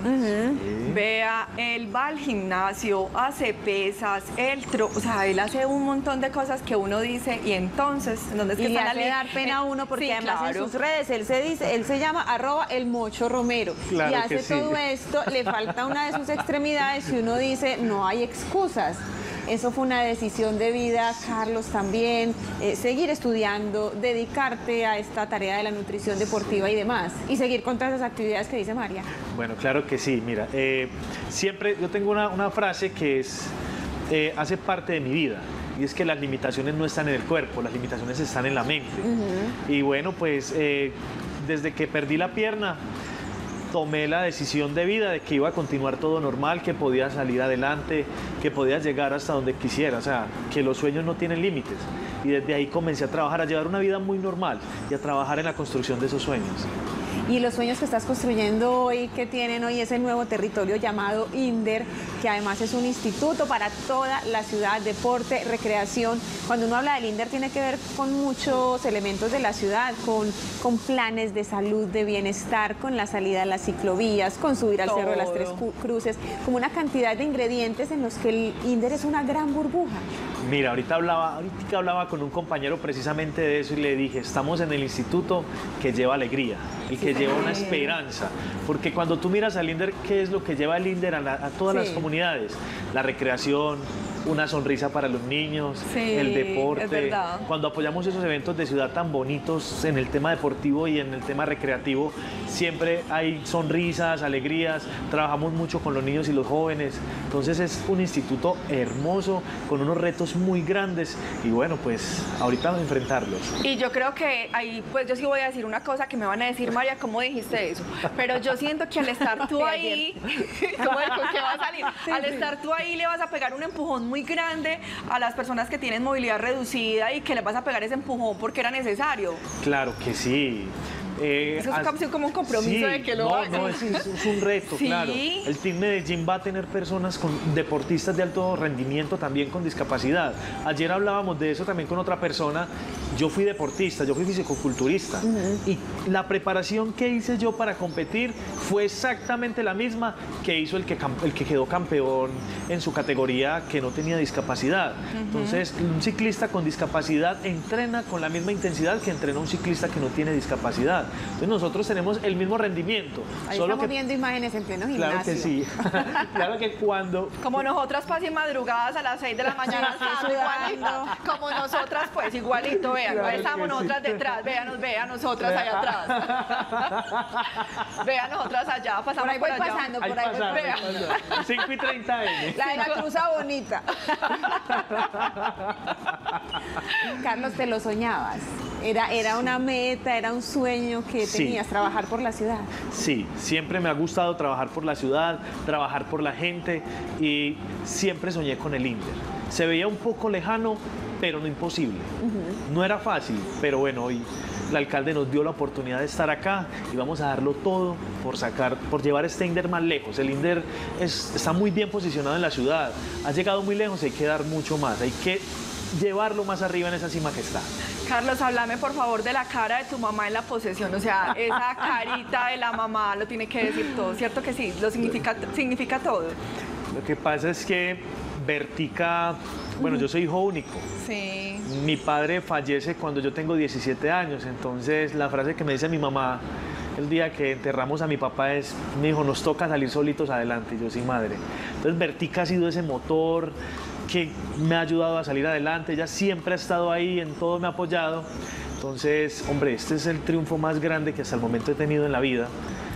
Vea, él va al gimnasio, hace pesas, él, tro- o sea, él hace un montón de cosas que uno dice y entonces, ¿dónde es que
Y le
está la
hace
li-
dar pena a uno porque
Sí,
además
claro.
en sus redes él se dice, él se llama arroba el Mocho Romero
Claro
y
que
hace
sí.
todo esto, le falta una de sus extremidades y uno dice no hay excusas. Eso fue una decisión de vida, Carlos, también, eh, seguir estudiando, dedicarte a esta tarea de la nutrición deportiva y demás, y seguir con todas esas actividades que dice María.
Bueno, claro que sí, mira, eh, siempre yo tengo una, una frase que es, eh, hace parte de mi vida. Y es que las limitaciones no están en el cuerpo, las limitaciones están en la mente. Y bueno, pues eh, desde que perdí la pierna, tomé la decisión de vida de que iba a continuar todo normal, que podía salir adelante, que podía llegar hasta donde quisiera, o sea, que los sueños no tienen límites. Y desde ahí comencé a trabajar, a llevar una vida muy normal y a trabajar en la construcción de esos sueños.
Y los sueños que estás construyendo hoy, que tienen hoy ese nuevo territorio llamado INDER, que además es un instituto para toda la ciudad, deporte, recreación. Cuando uno habla del INDER tiene que ver con muchos elementos de la ciudad, con, con planes de salud, de bienestar, con la salida a las ciclovías, con subir al Cerro de las Tres Cu- Cruces, como una cantidad de ingredientes en los que el INDER es una gran burbuja.
Mira, ahorita hablaba, ahorita hablaba con un compañero precisamente de eso y le dije, estamos en el instituto que lleva alegría, el que lleva una esperanza, porque cuando tú miras al INDER, ¿qué es lo que lleva el INDER a, la- a todas
Sí.
las comunidades? La recreación, una sonrisa para los niños,
Sí,
el deporte.
es verdad.
Cuando apoyamos esos eventos de ciudad tan bonitos en el tema deportivo y en el tema recreativo, siempre hay sonrisas, alegrías, trabajamos mucho con los niños y los jóvenes, entonces es un instituto hermoso, con unos retos muy grandes y bueno, pues ahorita enfrentarlos.
Y yo creo que ahí, pues yo sí voy a decir una cosa que me van a decir, María, ¿cómo dijiste eso? Pero yo siento que al estar tú ahí, ¿cómo es? ¿Con qué va a salir? Al estar tú ahí le vas a pegar un empujón muy grande a las personas que tienen movilidad reducida y que les vas a pegar ese empujón porque era necesario.
Claro que sí. Eh,
Eso es
as-
casi como un compromiso de que lo
no,
hagan.
No, es, es- es un reto,
Sí.
claro. El Team Medellín va a tener personas con deportistas de alto rendimiento también con discapacidad. Ayer hablábamos de eso también con otra persona. Yo fui deportista, yo fui fisicoculturista y la preparación que hice yo para competir fue exactamente la misma que hizo el que, cam- el que quedó campeón en su categoría que no tenía discapacidad. Entonces, un ciclista con discapacidad entrena con la misma intensidad que entrena un ciclista que no tiene discapacidad. Entonces, nosotros tenemos el mismo rendimiento.
Ahí
solo
estamos
que,
viendo imágenes en pleno gimnasio.
claro que sí. Claro que cuando
Como nosotras casi madrugadas a las seis de la mañana,
Sí,
estamos igualito.
sudando.
Como nosotras, pues igualito, vean,
Claro
ahí estamos
que
nosotras
sí.
detrás, véanos, vean nosotras allá atrás. Vean nosotras allá, pasamos
Por ahí voy
allá.
pasando,
ahí
por ahí voy
pasamos,
pasando.
pasamos. cinco y treinta eme.
La de la cruza bonita. Carlos, te lo soñabas. Era, era una meta, era un sueño que
Sí.
tenías, trabajar por la ciudad.
Sí, siempre me ha gustado trabajar por la ciudad, trabajar por la gente y siempre soñé con el INDER. Se veía un poco lejano, pero no imposible. No era fácil, pero bueno, hoy el alcalde nos dio la oportunidad de estar acá y vamos a darlo todo por sacar, por llevar este INDER más lejos. El INDER es- está muy bien posicionado en la ciudad, ha llegado muy lejos, hay que dar mucho más, hay que llevarlo más arriba en esa cima que está.
Carlos, háblame por favor de la cara de tu mamá en la posesión, o sea, esa carita de la mamá lo tiene que decir todo, ¿cierto que sí? Lo significa, significa todo.
Lo que pasa es que Vertica, bueno, yo soy hijo único.
Sí.
Mi padre fallece cuando yo tengo diecisiete años, entonces la frase que me dice mi mamá el día que enterramos a mi papá es, mi hijo, nos toca salir solitos adelante, y yo sí, madre. Entonces Vertica ha sido ese motor que me ha ayudado a salir adelante, ella siempre ha estado ahí, en todo me ha apoyado. Entonces, hombre, este es el triunfo más grande que hasta el momento he tenido en la vida.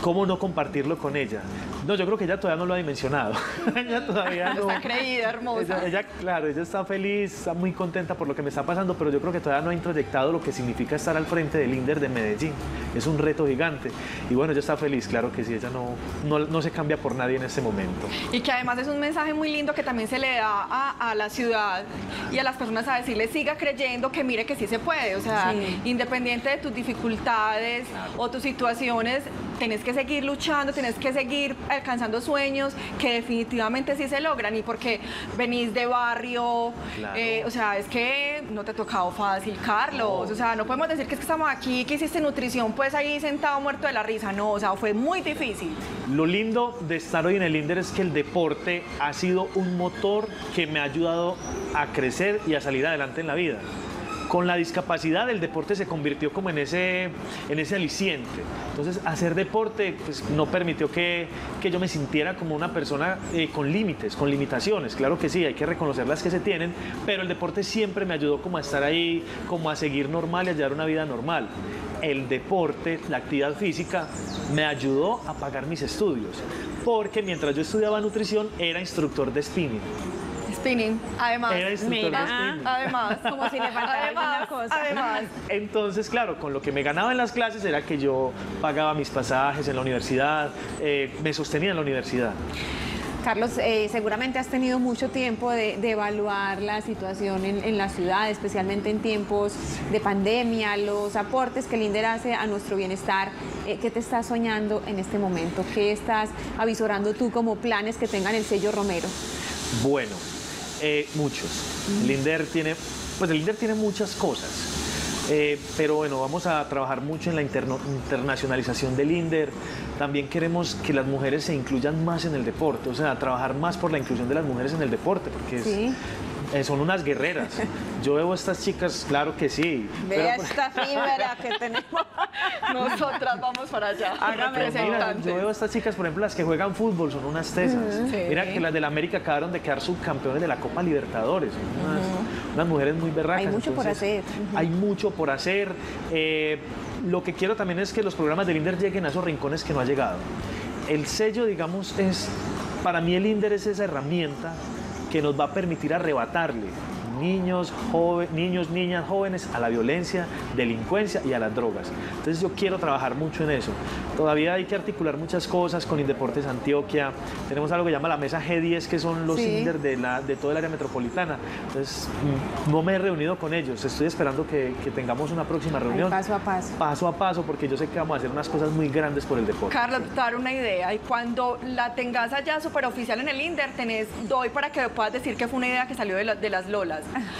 ¿cómo no compartirlo con ella? No, yo creo que ella todavía no lo ha dimensionado. Ella todavía no.
Está creída, hermosa.
Ella, ella, claro, ella está feliz, está muy contenta por lo que me está pasando, pero yo creo que todavía no ha introyectado lo que significa estar al frente del INDER de Medellín. Es un reto gigante. Y bueno, ella está feliz, claro que sí, ella no, no, no se cambia por nadie en este momento.
Y que además es un mensaje muy lindo que también se le da a, a la ciudad y a las personas a decirle, siga creyendo que mire que sí se puede. O sea, sí. Independiente de tus dificultades claro. o tus situaciones, tenés que seguir luchando, tenés que seguir alcanzando sueños que definitivamente sí se logran, y porque venís de barrio, claro. eh, o sea, es que no te ha tocado fácil, Carlos, no. o sea, no podemos decir que es que estamos aquí, que hiciste nutrición, pues ahí sentado muerto de la risa, no, o sea, fue muy difícil.
Lo lindo de estar hoy en el INDER es que el deporte ha sido un motor que me ha ayudado a crecer y a salir adelante en la vida. Con la discapacidad el deporte se convirtió como en ese, en ese aliciente. Entonces hacer deporte pues, no permitió que, que yo me sintiera como una persona eh, con límites, con limitaciones. Claro que sí, hay que reconocer las que se tienen, pero el deporte siempre me ayudó como a estar ahí, como a seguir normal y a llevar una vida normal. El deporte, la actividad física, me ayudó a pagar mis estudios, porque mientras yo estudiaba nutrición era instructor de spinning.
Spinning, además.
Era instructor
Mira,
de spinning.
Además,
como si le faltara alguna cosa.
Además.
Entonces, claro, con lo que me ganaba en las clases era que yo pagaba mis pasajes en la universidad, eh, me sostenía en la universidad.
Carlos, eh, seguramente has tenido mucho tiempo de, de evaluar la situación en, en la ciudad, especialmente en tiempos de pandemia, los aportes que el INDER hace a nuestro bienestar. Eh, ¿Qué te estás soñando en este momento? ¿Qué estás avisorando tú como planes que tengan el sello Romero?
Bueno, eh, muchos. El INDER tiene, pues el INDER tiene muchas cosas. Eh, pero bueno, vamos a trabajar mucho en la interno, internacionalización del INDER. También queremos que las mujeres se incluyan más en el deporte, o sea, trabajar más por la inclusión de las mujeres en el deporte, porque
¿Sí?
es, eh, son unas guerreras. Yo veo a estas chicas, claro que sí.
Vea
pero,
esta fibra que tenemos.
Nosotras vamos para allá.
Pero mira, yo veo a estas chicas, por ejemplo, las que juegan fútbol, son unas tesas. Uh-huh. Sí. Mira que las del América acabaron de quedar subcampeones de la Copa Libertadores. Son unas, uh-huh. unas mujeres muy berracas.
Hay mucho
Entonces,
por hacer. Uh-huh.
Hay mucho por hacer. Eh, lo que quiero también es que los programas del INDER lleguen a esos rincones que no ha llegado. El sello, digamos, es, para mí el INDER es esa herramienta que nos va a permitir arrebatarle niños, joven, niños, niñas, jóvenes a la violencia, delincuencia y a las drogas. Entonces yo quiero trabajar mucho en eso. Todavía hay que articular muchas cosas con Indeportes Antioquia. Tenemos algo que llama la mesa G diez, que son los sí. INDER de, la, de todo el área metropolitana. Entonces no me he reunido con ellos. Estoy esperando que, que tengamos una próxima reunión.
Ay, paso a paso.
Paso a paso, porque yo sé que vamos a hacer unas cosas muy grandes por el deporte.
Carlos, te dar una idea. Y cuando la tengas allá súper oficial en el INDER, tenés, doy para que puedas decir que fue una idea que salió de, la, de las Lolas.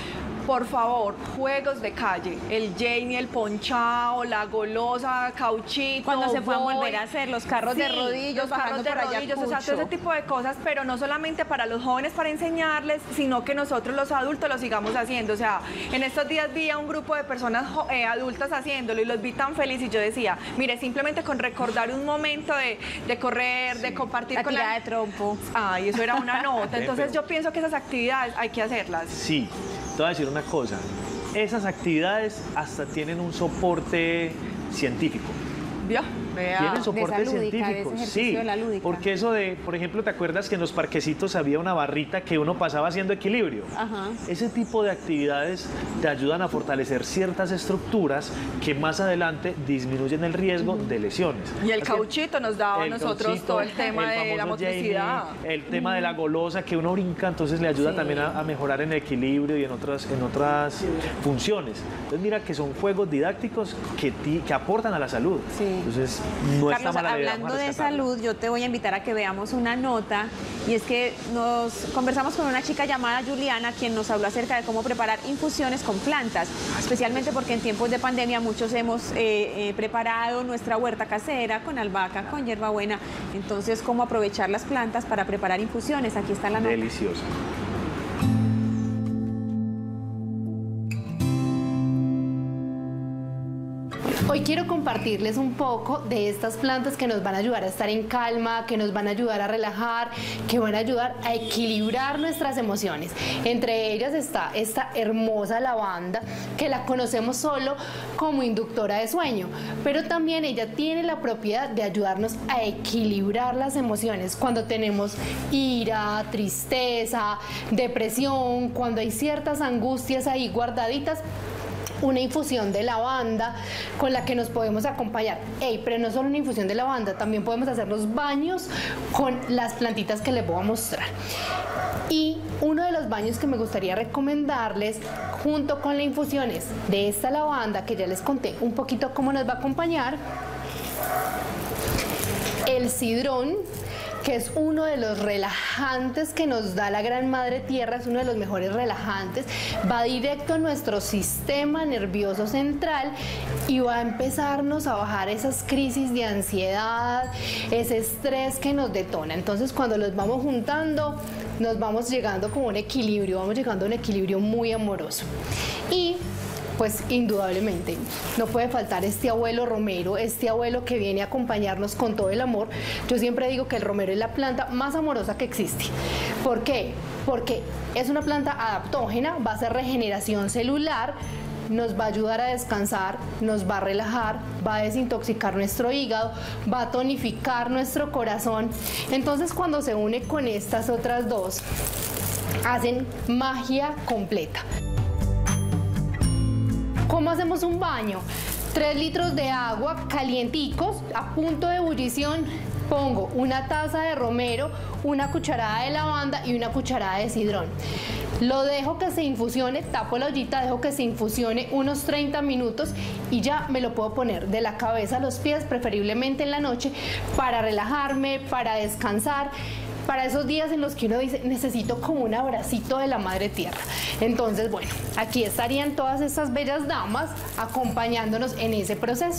Por favor, juegos de calle, el Jamie, el ponchao, la golosa, cauchito.
Cuando se puedan volver a hacer los carros
sí,
de rodillos,
los carros de rodillos, o sea, todo ese tipo de cosas, pero no solamente para los jóvenes para enseñarles, sino que nosotros los adultos lo sigamos haciendo. O sea, en estos días vi a un grupo de personas eh, adultas haciéndolo y los vi tan felices y yo decía, mire, simplemente con recordar un momento de, de correr, sí. de compartir
la
con
tirada
la...
de trompo.
Ay, eso era una nota. Entonces yo pienso que esas actividades hay que hacerlas.
Sí. Te voy a decir una cosa, esas actividades hasta tienen un soporte científico.
¿Vio? Vea.
Tienen soporte
de esa lúdica,
científico,
de ese
sí,
de la lúdica.
Porque eso de, por ejemplo, ¿te acuerdas que en los parquecitos había una barrita que uno pasaba haciendo equilibrio?
Ajá.
Ese tipo de actividades te ayudan a fortalecer ciertas estructuras que más adelante disminuyen el riesgo uh-huh. de lesiones.
Y el Así cauchito nos daba a nosotros cauchito, todo el tema el de la motricidad.
Jamie, el tema uh-huh. de la golosa, que uno brinca, entonces le ayuda sí. también a, a mejorar en el equilibrio y en otras, en otras sí. funciones. Entonces mira que son juegos didácticos que, ti, que aportan a la salud.
Sí.
Entonces no
Carlos,
está mal.
Hablando de salud, yo te voy a invitar a que veamos una nota, y es que nos conversamos con una chica llamada Juliana, quien nos habló acerca de cómo preparar infusiones con plantas, especialmente porque en tiempos de pandemia muchos hemos eh, eh, preparado nuestra huerta casera con albahaca, con hierbabuena. Entonces, cómo aprovechar las plantas para preparar infusiones. Aquí está la nota.
Delicioso.
Hoy quiero compartirles un poco de estas plantas que nos van a ayudar a estar en calma, que nos van a ayudar a relajar, que van a ayudar a equilibrar nuestras emociones. Entre ellas está esta hermosa lavanda, que la conocemos solo como inductora de sueño, pero también ella tiene la propiedad de ayudarnos a equilibrar las emociones cuando tenemos ira, tristeza, depresión, cuando hay ciertas angustias ahí guardaditas. Una infusión de lavanda con la que nos podemos acompañar. Ey, pero no solo una infusión de lavanda, también podemos hacer los baños con las plantitas que les voy a mostrar. Y uno de los baños que me gustaría recomendarles, junto con las infusiones de esta lavanda, que ya les conté un poquito cómo nos va a acompañar, el cidrón, que es uno de los relajantes que nos da la Gran Madre Tierra, es uno de los mejores relajantes, va directo a nuestro sistema nervioso central y va a empezarnos a bajar esas crisis de ansiedad, ese estrés que nos detona. Entonces, cuando los vamos juntando, nos vamos llegando como un equilibrio, vamos llegando a un equilibrio muy amoroso. Y pues indudablemente no puede faltar este abuelo romero, este abuelo que viene a acompañarnos con todo el amor. Yo siempre digo que el romero es la planta más amorosa que existe. ¿Por qué? Porque es una planta adaptógena, va a hacer regeneración celular, nos va a ayudar a descansar, nos va a relajar, va a desintoxicar nuestro hígado, va a tonificar nuestro corazón. Entonces, cuando se une con estas otras dos, hacen magia completa. ¿Cómo hacemos un baño? Tres litros de agua calienticos, a punto de ebullición. Pongo una taza de romero, una cucharada de lavanda y una cucharada de cidrón. Lo dejo que se infusione, tapo la ollita, dejo que se infusione unos treinta minutos y ya me lo puedo poner de la cabeza a los pies, preferiblemente en la noche, para relajarme, para descansar, para esos días en los que uno dice, necesito como un abracito de la Madre Tierra. Entonces, bueno, aquí estarían todas estas bellas damas acompañándonos en ese proceso.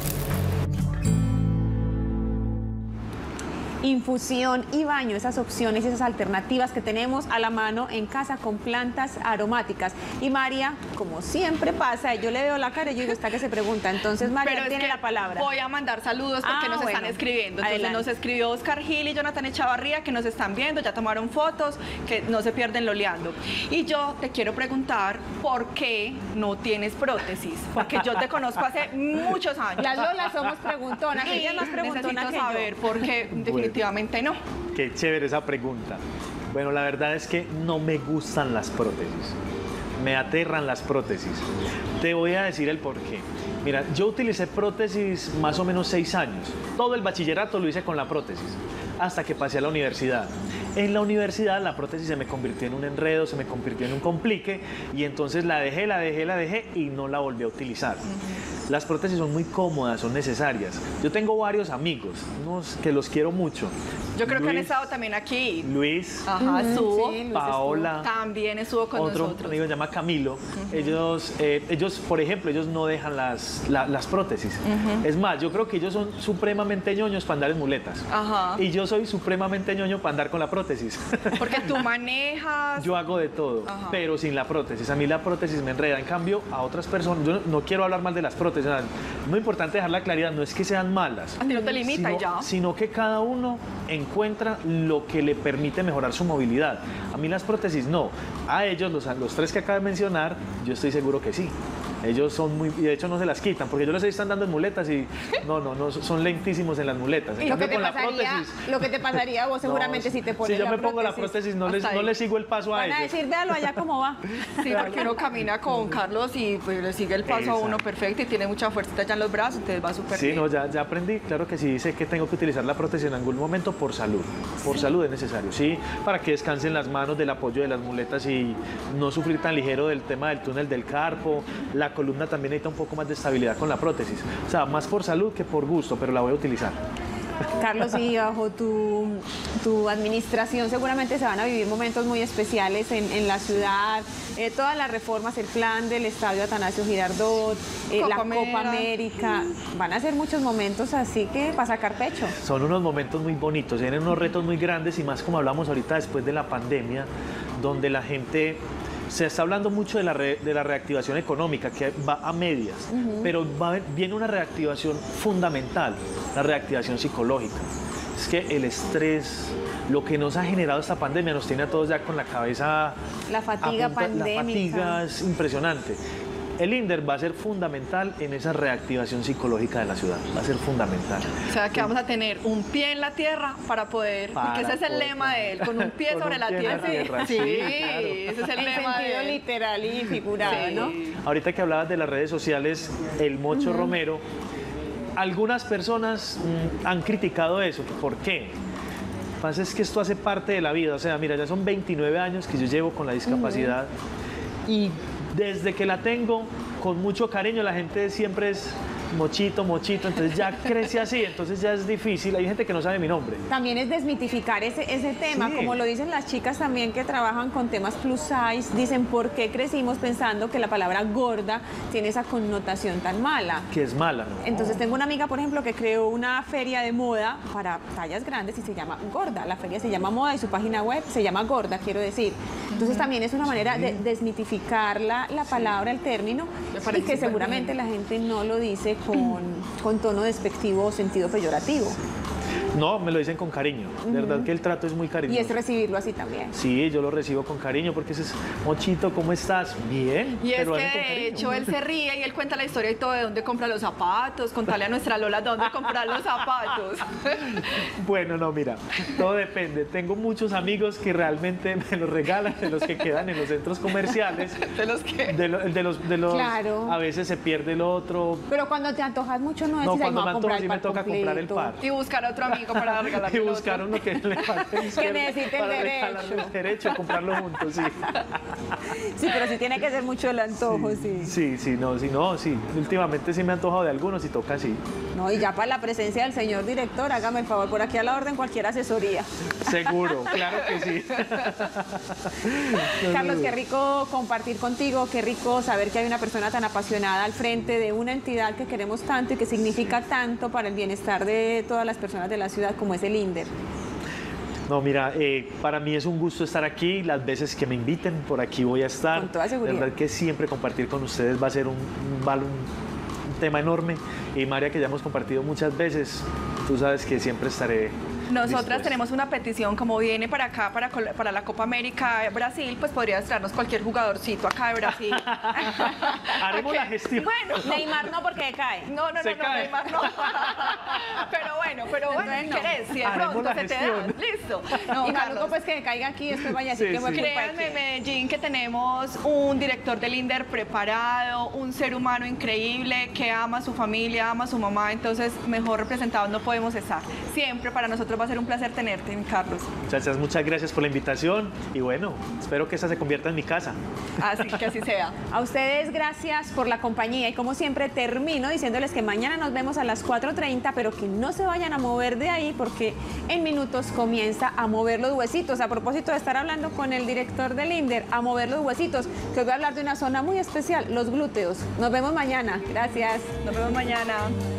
Infusión y baño, esas opciones y esas alternativas que tenemos a la mano en casa con plantas aromáticas. Y María, como siempre pasa, yo le veo la cara y yo digo, está que se pregunta. Entonces María
Pero
tiene la palabra.
Voy a mandar saludos porque
Ah,
nos
bueno.
están escribiendo. Entonces
Adelante.
nos escribió Oscar Gil y Jonathan Echavarría, que nos están viendo, ya tomaron fotos, que no se pierden loleando. Y yo te quiero preguntar, ¿por qué no tienes prótesis? Porque yo te conozco hace muchos años.
Las Lolas somos preguntonas,
Y
ella es más preguntona
necesito
que yo.
saber por qué definitivamente no.
Qué chévere esa pregunta. Bueno, la verdad es que no me gustan las prótesis. Me aterran las prótesis. Te voy a decir el por qué. Mira, yo utilicé prótesis más o menos seis años. Todo el bachillerato lo hice con la prótesis, hasta que pasé a la universidad. En la universidad la prótesis se me convirtió en un enredo, se me convirtió en un complique, y entonces la dejé, la dejé, la dejé y no la volví a utilizar. Uh-huh. Las prótesis son muy cómodas, son necesarias. Yo tengo varios amigos, unos que los quiero mucho.
Yo creo
Luis,
que han estado también aquí.
Luis,
Ajá, estuvo.
Sí, Luis
Paola,
estuvo. También estuvo con
otro
nosotros.
amigo se llama Camilo. Uh-huh. ellos, eh, ellos, por ejemplo, ellos no dejan las, la, las prótesis. Uh-huh. Es más, yo creo que ellos son supremamente ñoños para andar en muletas.
Ajá.
Y yo soy supremamente ñoño para andar con la prótesis.
Porque tú manejas.
Yo hago de todo, Ajá. pero sin la prótesis. A mí la prótesis me enreda. En cambio, a otras personas, yo no, no quiero hablar mal de las prótesis. Muy importante dejar la claridad, no es que sean malas.
A ti no te limita
sino,
y ya.
Sino que cada uno encuentra lo que le permite mejorar su movilidad. A mí las prótesis no. A ellos, los, los tres que acabo de mencionar, yo estoy seguro que sí. Ellos son muy, y de hecho no se las quitan, porque yo les están dando en muletas y no, no, no, son lentísimos en las muletas. En
¿Y lo que,
cambio,
te
con
pasaría,
la prótesis,
lo que te pasaría vos seguramente
no,
si te pones
si yo
la
me pongo
prótesis,
la prótesis, no les, no les sigo el paso a
van
ellos.
a decir, véalo allá cómo va.
Sí, porque uno camina con Carlos y pues le sigue el paso Exacto. a uno perfecto y tiene mucha fuerza ya en los brazos, entonces va súper
sí,
bien.
Sí, no, ya, ya aprendí, claro que sí, sé que tengo que utilizar la prótesis en algún momento por salud. Por sí. salud es necesario, sí, para que descansen las manos del apoyo de las muletas y no sufrir tan ligero del tema del túnel del carpo. La columna también necesita un poco más de estabilidad con la prótesis. O sea, más por salud que por gusto, pero la voy a utilizar.
Carlos, y bajo tu, tu administración seguramente se van a vivir momentos muy especiales en, en la ciudad, eh, todas las reformas, el plan del estadio Atanasio Girardot, eh, la Copa América, van a ser muchos momentos así que para sacar pecho.
Son unos momentos muy bonitos, tienen unos retos muy grandes y más como hablamos ahorita después de la pandemia, donde la gente Se está hablando mucho de la, re, de la reactivación económica, que va a medias, uh-huh. pero va, viene una reactivación fundamental, la reactivación psicológica. Es que el estrés, lo que nos ha generado esta pandemia, nos tiene a todos ya con la cabeza...
La fatiga
punta,
pandémica.
La fatiga es impresionante. El INDER va a ser fundamental en esa reactivación psicológica de la ciudad, va a ser fundamental.
O sea, que vamos a tener un pie en la tierra para poder,
para
porque ese es el
poder,
lema de él, con un pie
con
sobre
un
la
pie
tierra.
en la tierra.
Sí,
Sí, claro.
ese es el
en
lema
sentido
de él.
literal y figurado,
Sí.
¿no?
Ahorita que hablabas de las redes sociales, el Mocho uh-huh. Romero, algunas personas mmm, han criticado eso. ¿Por qué? Lo que pasa es que esto hace parte de la vida. O sea, mira, ya son veintinueve años que yo llevo con la discapacidad uh-huh. y desde que la tengo, con mucho cariño, la gente siempre es Mochito, Mochito, entonces ya crece así, entonces ya es difícil. Hay gente que no sabe mi nombre.
También es desmitificar ese, ese tema, sí. como lo dicen las chicas también que trabajan con temas plus size, dicen por qué crecimos pensando que la palabra gorda tiene esa connotación tan mala.
Que es mala, ¿no?
Entonces tengo una amiga, por ejemplo, que creó una feria de moda para tallas grandes y se llama Gorda. La feria se llama Moda y su página web se llama Gorda, quiero decir. Entonces también es una manera sí. de desmitificar la, la palabra, el término, y que seguramente la gente no lo dice con, con tono despectivo o sentido peyorativo.
No, me lo dicen con cariño. De uh-huh. verdad que el trato es muy cariñoso.
Y es recibirlo así también.
Sí, yo lo recibo con cariño porque ese es, Mochito, ¿cómo estás? Bien.
Y es que de hecho él se ríe y él cuenta la historia y todo de dónde compra los zapatos, contarle a nuestra Lola dónde comprar los zapatos.
Bueno, no, mira, todo depende. Tengo muchos amigos que realmente me los regalan, de los que quedan en los centros comerciales.
¿De los que?
De, lo, de los, de los
claro.
A veces se pierde el otro.
Pero cuando te antojas mucho no es
No,
decir,
cuando
me
me antojo sí me toca
completo.
comprar el par.
Y buscar a otro amigo para regalarle
y buscar uno que le falte
que necesite el derecho.
el derecho a comprarlo juntos, sí.
Sí, pero sí tiene que ser mucho el antojo, sí.
Sí, sí, sí, no, sí, no, sí. Últimamente sí me ha antojado de algunos y toca así.
No, y ya para la presencia del señor director, hágame el favor, por aquí a la orden cualquier asesoría.
Seguro, claro que sí.
Carlos, qué rico compartir contigo, qué rico saber que hay una persona tan apasionada al frente de una entidad que queremos tanto y que significa tanto para el bienestar de todas las personas de la ciudad como es el INDER.
No, mira, eh, para mí es un gusto estar aquí, las veces que me inviten, por aquí voy a estar.
Con toda seguridad.
De verdad que siempre compartir con ustedes va a ser un, un, un, un tema enorme. Y María, que ya hemos compartido muchas veces, tú sabes que siempre estaré
Nosotras
dispuesto.
Tenemos una petición, como viene para acá, para, para la Copa América Brasil, pues podrías traernos cualquier jugadorcito acá de Brasil.
Haremos
okay.
la gestión.
Bueno, Neymar no porque cae.
No, no,
se
no, no,
cae.
Neymar no. Pero bueno, pero bueno,
no.
¿querés? Si de
Haremos
pronto
la
se te da,
gestión.
listo. No,
y
Carlos,
Maluco, pues que caiga aquí, después vaya así
Sí,
que fue
sí.
culpa de
créanme,
quién.
Medellín, que tenemos un director del INDER preparado, un ser humano increíble que ama a su familia, ama a su mamá, entonces mejor representados no podemos estar. Siempre para nosotros va a ser un placer tenerte, mi Carlos.
Muchachas, muchas gracias por la invitación y bueno, espero que esta se convierta en mi casa.
Así que así sea.
A ustedes gracias por la compañía y como siempre termino diciéndoles que mañana nos vemos a las cuatro treinta, pero que no se vayan a mover de ahí porque en minutos comienza a mover los huesitos. A propósito de estar hablando con el director del INDER, a mover los huesitos, que os voy a hablar de una zona muy especial, los glúteos. Nos vemos mañana. Gracias.
Nos vemos mañana.